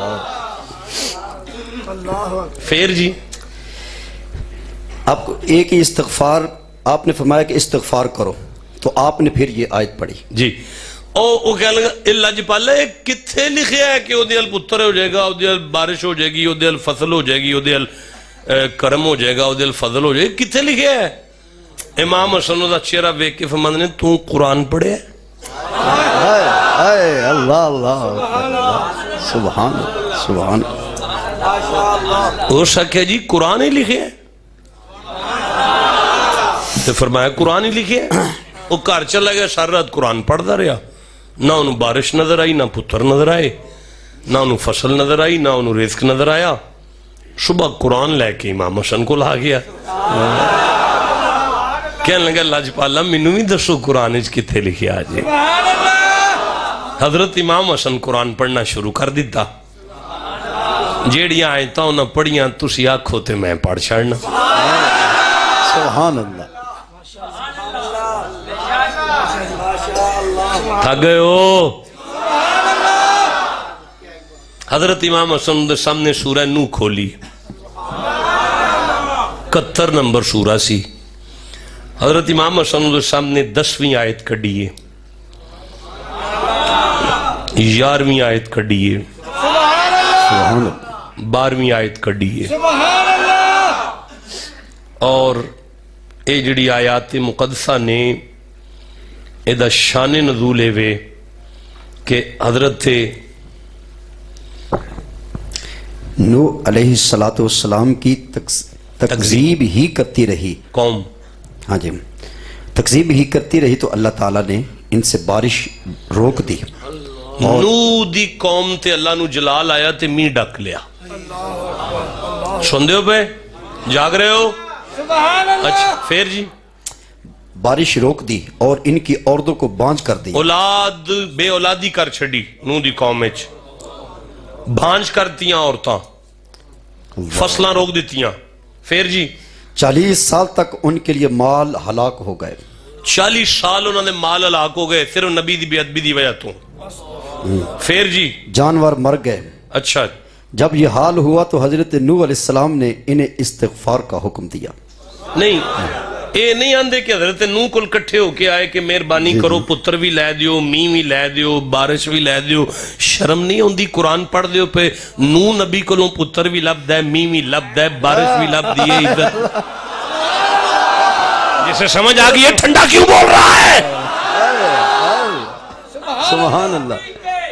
फिर जी आपको एक ही इस्तगफार आपने फरमाया कि इस्तगफार करो तो आपने फिर ये आयत पढ़ी जी ओ कह लगा लजपाला किथे लिखा है कि ओदे पुत्र हो जाएगा ओदे बारिश हो जाएगी ओदे फसल हो जाएगी ओदे करम हो जाएगा ओदे फजल हो जाएगी किथे लिखा है। इमाम हसन दा चेहरा वेख के फरमांदे ने तू कुरान पढ़िया अल्लाह अल्लाह सुभान सुभान हो सके जी कुरान ही लिखे है तो फरमाया कुरान ही लिखे है वो घर चला गया सारी रात कुरान पढ़ता रहा ना उन्होंने बारिश नजर आई ना पुत्र नजर आए ना उन्होंने फसल नजर आई ना उन्होंने रिस्क नजर आया सुबह कुरान लैके इमाम हसन को ला गया कहने लगा लजपाला मैनू भी दसो कुरान किथे लिखे आज हजरत इमाम हसन कुरान पढ़ना शुरू कर दिता जेड़ियां आयतां उन्हें पढ़ियां तुसी आखो ते मैं पढ़ छड़ना सुभान अल्लाह थक गए हो। हजरत इमाम हसन दे सामने सूरह नूह खोली 71 नंबर सूरा सी हजरत इमाम हसन दे सामने 10वीं आयत कढ़ी है 11वीं आयत कढ़ी है 12वीं आयत कढ़ी है और ये जड़ी आयात मुकद्दसा ने एदा शान नज़ूल वे कि हजरत नूह अलैहिस्सलातु वस्सलाम की तकज़ीब ही करती रही कौम। हाँ जी तकज़ीब ही करती रही तो अल्लाह ताला ने इनसे बारिश रोक दी। नूह दी कौम ते अल्लाह नू जलाल आया ते मींह डक लिया। सुनदे हो पे जाग रहे हो? अच्छा फिर जी بارش روک دی اور ان کی عورتوں کو بانجھ کر دی. اولاد بے اولادی کر چھڑی نو دی قوم وچ بانجھ کرتیاں عورتاں فصلاں روک دیتیاں. پھر جی 40 سال تک ان کے لیے مال ہلاک ہو گئے. 40 سال انہوں نے مال ہلاک ہو گئے صرف نبی دی بے ادبی دی وجہ تو. پھر جی جانور مر گئے. اچھا جب یہ حال ہوا تو حضرت نوح علیہ السلام نے انہیں استغفار کا حکم دیا. نہیں اے نہیں آندے کہ حضرت نوح کل کٹھے ہو کے آئے کہ مہربانی کرو پتر بھی لے دیو می بھی لے دیو بارش بھی لے دیو. شرم نہیں ہوندی قرآن پڑھ دیو پہ نوح نبی کلوں پتر بھی لب دے می بھی لب دے بارش بھی لب دیے. عزت جسے سمجھ آ گئی ہے ٹھنڈا کیوں بول رہا ہے. سبحان اللہ.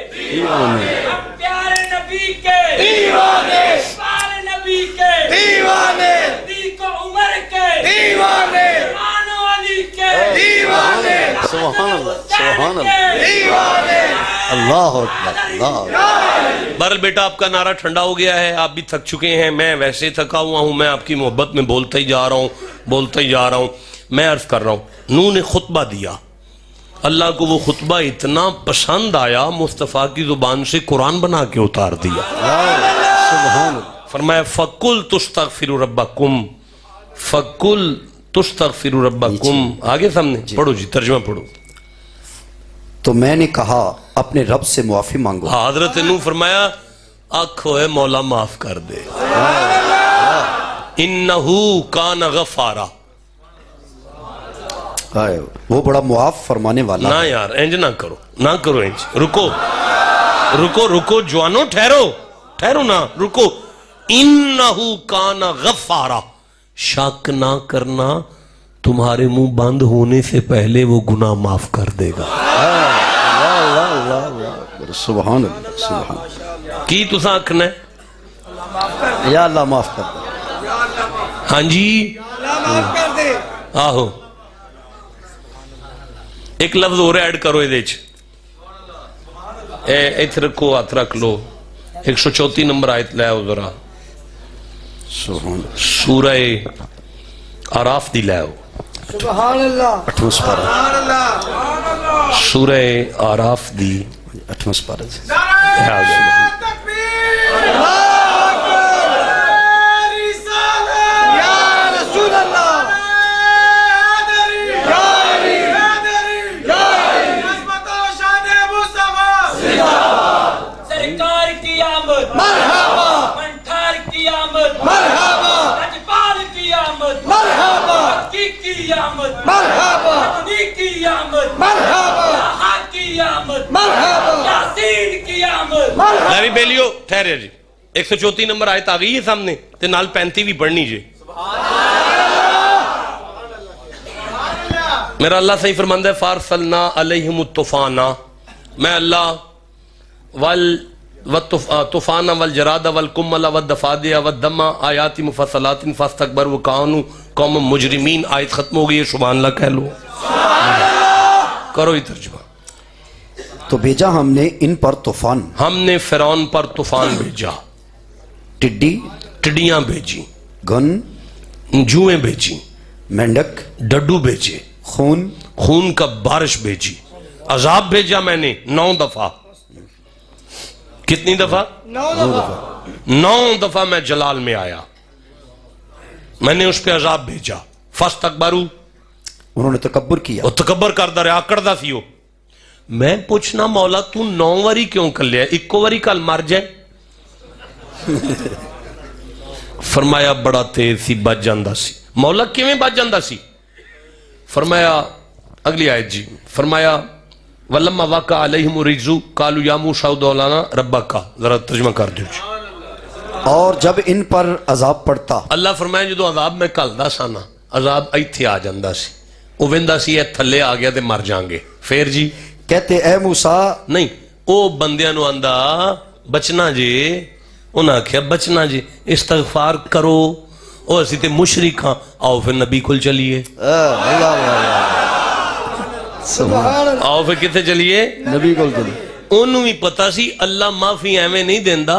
پیارے نبی کے دیوانے پیارے نبی کے دیوانے صدیق عمر کے دیوانے عثمان و علی کے دیوانے سبحان اللہ سبحان اللہ دیوانے اللہ اکبر اللہ. بہرحال بیٹا آپ کا نعرہ ٹھنڈا ہو گیا ہے آپ بھی تھک چکے ہیں میں ویسے تھکا ہوا ہوں میں آپ کی محبت میں بولتا ہی جا رہا ہوں. میں عرض کر رہا ہوں نوح نے خطبہ دیا اللہ کو وہ خطبہ اتنا پسند آیا مصطفیٰ کی زبان سے قرآن بنا کے اتار دیا. سبحان اللہ. فرمایا فَقُلْ تُسْتَغْفِرُ رَبَّكُمْ فَقُلْ تُسْتَغْفِرُ رَبَّكُمْ. آگے سامنے پڑھو جی ترجمہ پڑھو. تو میں نے کہا اپنے رب سے معافی مانگو. حضرت نوح فرمایا آنکھو ہے مولا معاف کر دے. اِنَّهُ کَانَ غَفَارًا. وہ بڑا معاف فرمانے والا. نہ یار انج نہ کرو انج. رکو جوانو ٹھہرو نا رکو. انہو کان غفارا. شک نہ کرنا تمہارے منہ بند ہونے سے پہلے وہ گناہ معاف کر دے گا. سبحان اللہ سبحان اللہ. کی تسا آکھنا ہے یا اللہ معاف کر دے. ہاں جی معاف کر دے. آہو ایک لفظ اور ایڈ کرو ادھے ایتھ رکھو ہاتھ رکھ لو 134 نمبر آیت لے آؤ ذرا سبحان سورہ آراف دی لے آؤ. سبحان اللہ 8واں سپارہ. سبحان اللہ سورہ آراف دی 8واں سپارہ. یا رسول اللہ سرکار کی آمد مرحبا منٹھار کی آمد مرحبا اجبال کی آمد مرحبا مکی کی آمد مرحبا مدنی کی آمد مرحبا لاحق کی آمد مرحبا یاسین کی آمد مرحبا. لیوی بیلیو ٹھہرے جی 134 نمبر آیت آگئی ہے سامنے تے نال 35 بھی پڑھنی جی. میرا اللہ صحیح فرماندہ ہے فارسلنا علیہم الطوفانا. میں اللہ والطوفان والجراد والکمل والدفادع والدم آیات مفصلات فاستکبروا وکانوا قوما مجرمین. آیت ختم ہو گئی ہے سبحان اللہ کہہ لو. کرو ہی ترجمہ. تو بھیجا ہم نے ان پر طوفان. ہم نے فرعون پر طوفان بھیجا. ٹڈیاں بھیجی. گن جوئیں بھیجی. مینڈک ڈڈو بھیجے. خون کا بارش بھیجی. عذاب بھیجا میں نے 9 دفعہ. کتنی دفعہ؟ 9 دفعہ میں جلال میں آیا. میں نے اس پہ عذاب بھیجا. فاستکبروا انہوں نے تکبر کیا. وہ تکبر کردہ رہا کردہ تھیو. میں پوچھنا مولا تو 9 واری کیوں کر لیا 1 واری کل مر جائے. فرمایا بڑا تیز سی بچ جاندہ سی. مولا کیویں بچ جاندہ سی؟ فرمایا اگلی آیت جی فرمایا وَلَمَّا وَقَعَ عَلَيْهِمُ الرِّجْزُ قَالُوا يَا مُوسَىٰ ادْعُ لَنَا رَبَّكَ. ذرا ترجمہ کر دیو جی. اور جب ان پر عذاب پڑتا اللہ فرمایا جدو عذاب میں کلدا سانا عذاب ایتھے آ جاندہ سی. وہ ویندہ سی اے تھلے آ گیا تے مر جانگے. پھر جی کہتے اے موسیٰ نہیں او بندیاں نو آندہ بچنا جی. انہاں کیا بچنا جی استغفار کرو. او اسی تے مشرک ہاں آؤ پھر نبی کل چلیے. آؤ پھر کتے چلیے نبی کل چلیے. انہوں ہی پتا سی اللہ معافی ایویں نہیں دیندہ.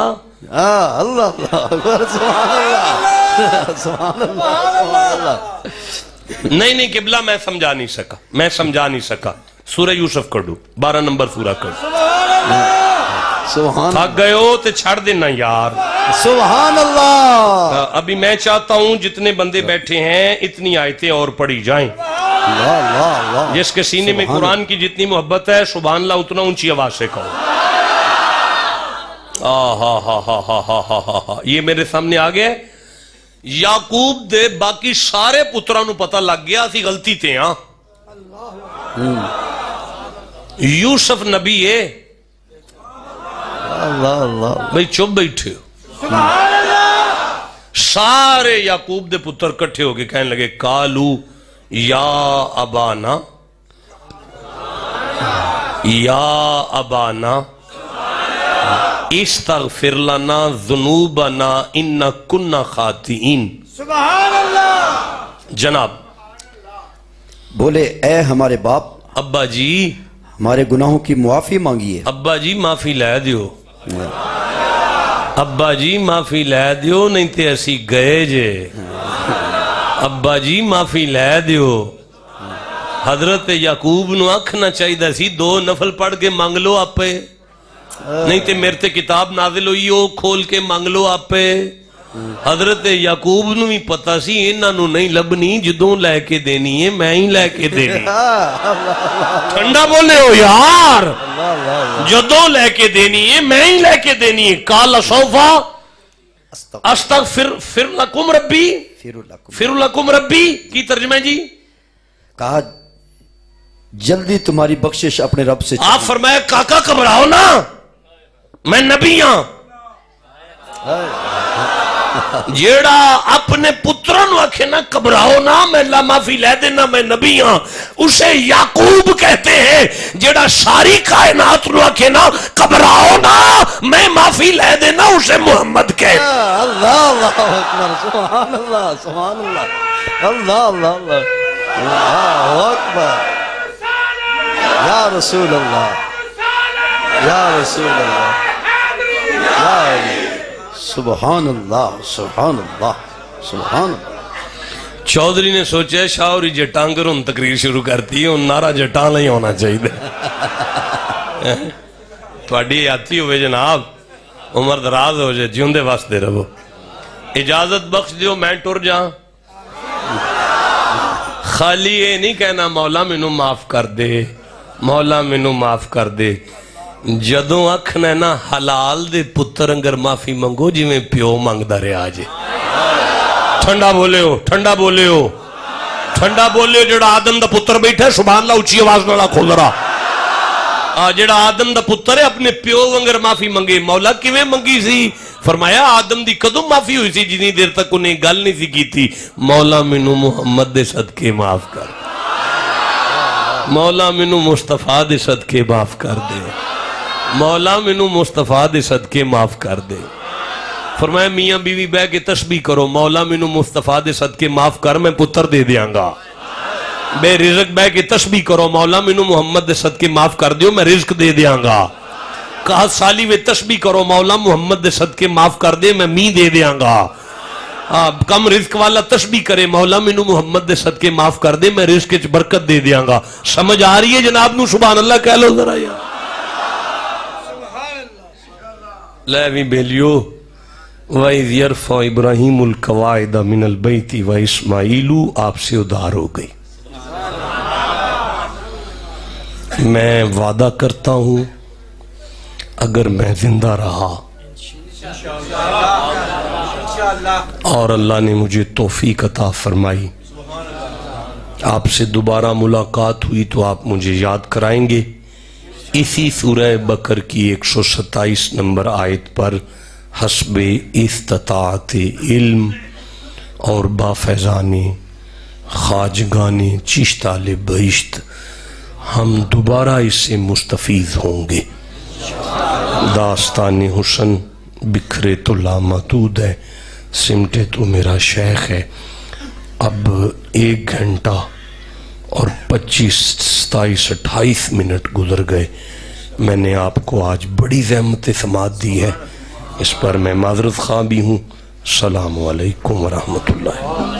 اللہ سبحان اللہ سبحان اللہ. نہیں قبلہ میں سمجھا نہیں سکا سورہ یوسف کڑو 12 نمبر سورہ کڑو سبحان تھک گئے ہو تو چھڑ دینا یار سبحان اللہ ابھی میں چاہتا ہوں جتنے بندے بیٹھے ہیں اتنی آیتیں اور پڑھی جائیں اللہ اللہ اللہ جس کے سینے میں قرآن کی جتنی محبت ہے سبحان اللہ اتنا اونچی آواز سے کہو یہ میرے سامنے آ گیا یعقوب دے باقی سارے پتروں نو پتہ لگ گیا اسی غلطی تے ہاں یوسف نبی ہے اللہ اللہ بھئی چپ بیٹھے ہو سارے یعقوب دے پتر کٹھے ہو کے کہنے لگے کالو یا ابانا استغفر لنا ذنوبنا ان کنا خاطئین سبحان اللہ جناب بولے اے ہمارے باپ ابا جی ہمارے گناہوں کی معافی مانگیے ابا جی معافی لے دیو ابا جی معافی لے دیو نہیں تے اسی گئے جے ابا جی معافی لے دیو حضرت یعقوب نو اکھنا چاہی دا سی 2 نفل پڑھ کے مانگ لو آپ پہ نہیں تے میرے تے کتاب نازل ہوئی ہو کھول کے مانگ لو آپ پہ حضرت یعقوب نو بھی پتا سی انہاں نو نہیں لبنی جدوں لے کے دینی ہے میں ہی لے کے دینی ٹھنڈا بولے ہو یار جدوں لے کے دینی ہے میں ہی لے کے دینی ہے قال سوفا استغفر لکم ربی فر لکم ربی کی ترجمہ جی کہا جلدی تمہاری بخشش اپنے رب سے آپ فرمایا کاکا گھبراؤ نا میں نبی ہاں جیڑا اپنے پتروں نو آکھے نا گھبراؤ نا میں اللہ معافی لے دینا میں نبی ہاں اسے یعقوب کہتے ہیں جیڑا ساری کائنات نو آکھے نا گھبراؤ نا میں معافی لے دینا اسے محمد کہتے ہیں اللہ اللہ اکبر سبحان اللہ سبحان اللہ اللہ اللہ اللہ اکبر یا رسول اللہ یا رسول اللہ سبحان اللہ سبحان اللہ سبحان اللہ چودھری نے سوچا شاہوری جٹان کر ان تقریر شروع کرتی ہے ان نارا جٹان نہیں ہونا چاہیے تھوڑی آتی ہوئے جناب عمر دراز ہو جائے جیوندے واسطے رہو اجازت بخش دیو میں ٹر جاؤں خالی یہ نہیں کہنا مولا مینو معاف کر دے مولا مینو معاف کر دے جدوں اکھنا نا حلال دے پتر انگر معافی منگو جی میں پیو مانگ دا رہے آجے ٹھنڈا بولے ہو ٹھنڈا بولے ہو ٹھنڈا بولے ہو جڑا آدم دا پتر بیٹھا ہے سبحان اللہ اچھی آواز نالا کھول رہا جڑا آدم دا پتر ہے اپنے پیو انگر معافی منگے مولا کیویں منگی سی فرمایا آدم دی قدم معافی ہوئی سی جنہی دیر تک انہیں گل نہیں سی کی تھی مولا منو محمد دے صدقے معاف کر مولا منو مصطفیٰ دے صدقے معاف کر دے مولا منو مصطفیٰ دے صدقے معاف کر دے فرمایا میاں بیوی بے کے تسبیح کرو مولا منو مصطفیٰ دے صدقے معاف کر میں پتر دے دیاں گا بے رزق بے کے تسبیح کرو مولا منو محمد دے صدقے معاف کر دیو میں رزق دے دیاں گا کہا سالی وے تسبیح کرو مولا محمد دے صدقے معاف کر دے میں می دے دیاں گا کم رزق والا تسبیح کرے مولا منو محمد دے صدقے معاف کر دے میں رزق وچ برکت دے دیاں گا سمجھ آ رہی ہے جناب نو سبحان اللہ کہہ لو ذرا یار لے بھی بیلیو وَإِذْ يَرْفَعُ إِبْرَاهِيمُ الْقَوَاعِدَ مِنَ الْبَيْتِ وَإِسْمَاعِيلُ آپ سے ادھار ہو گئی میں وعدہ کرتا ہوں اگر میں زندہ رہا اور اللہ نے مجھے توفیق عطا فرمائی آپ سے دوبارہ ملاقات ہوئی تو آپ مجھے یاد کرائیں گے اسی سورہ بقر کی 127 نمبر آیت پر حسب استطاعت علم اور بافیضان خواجگان چشتال بہشت ہم دوبارہ اس سے مستفیض ہوں گے داستان حسن بکھرے تو لامحدود ہے سمٹے تو میرا شیخ ہے اب 1 گھنٹہ اور 25 27 28 منٹ گزر گئے میں نے آپ کو آج بڑی زحمت سماعت دی ہے اس پر میں معذرت خواہ بھی ہوں السلام علیکم ورحمۃ اللہ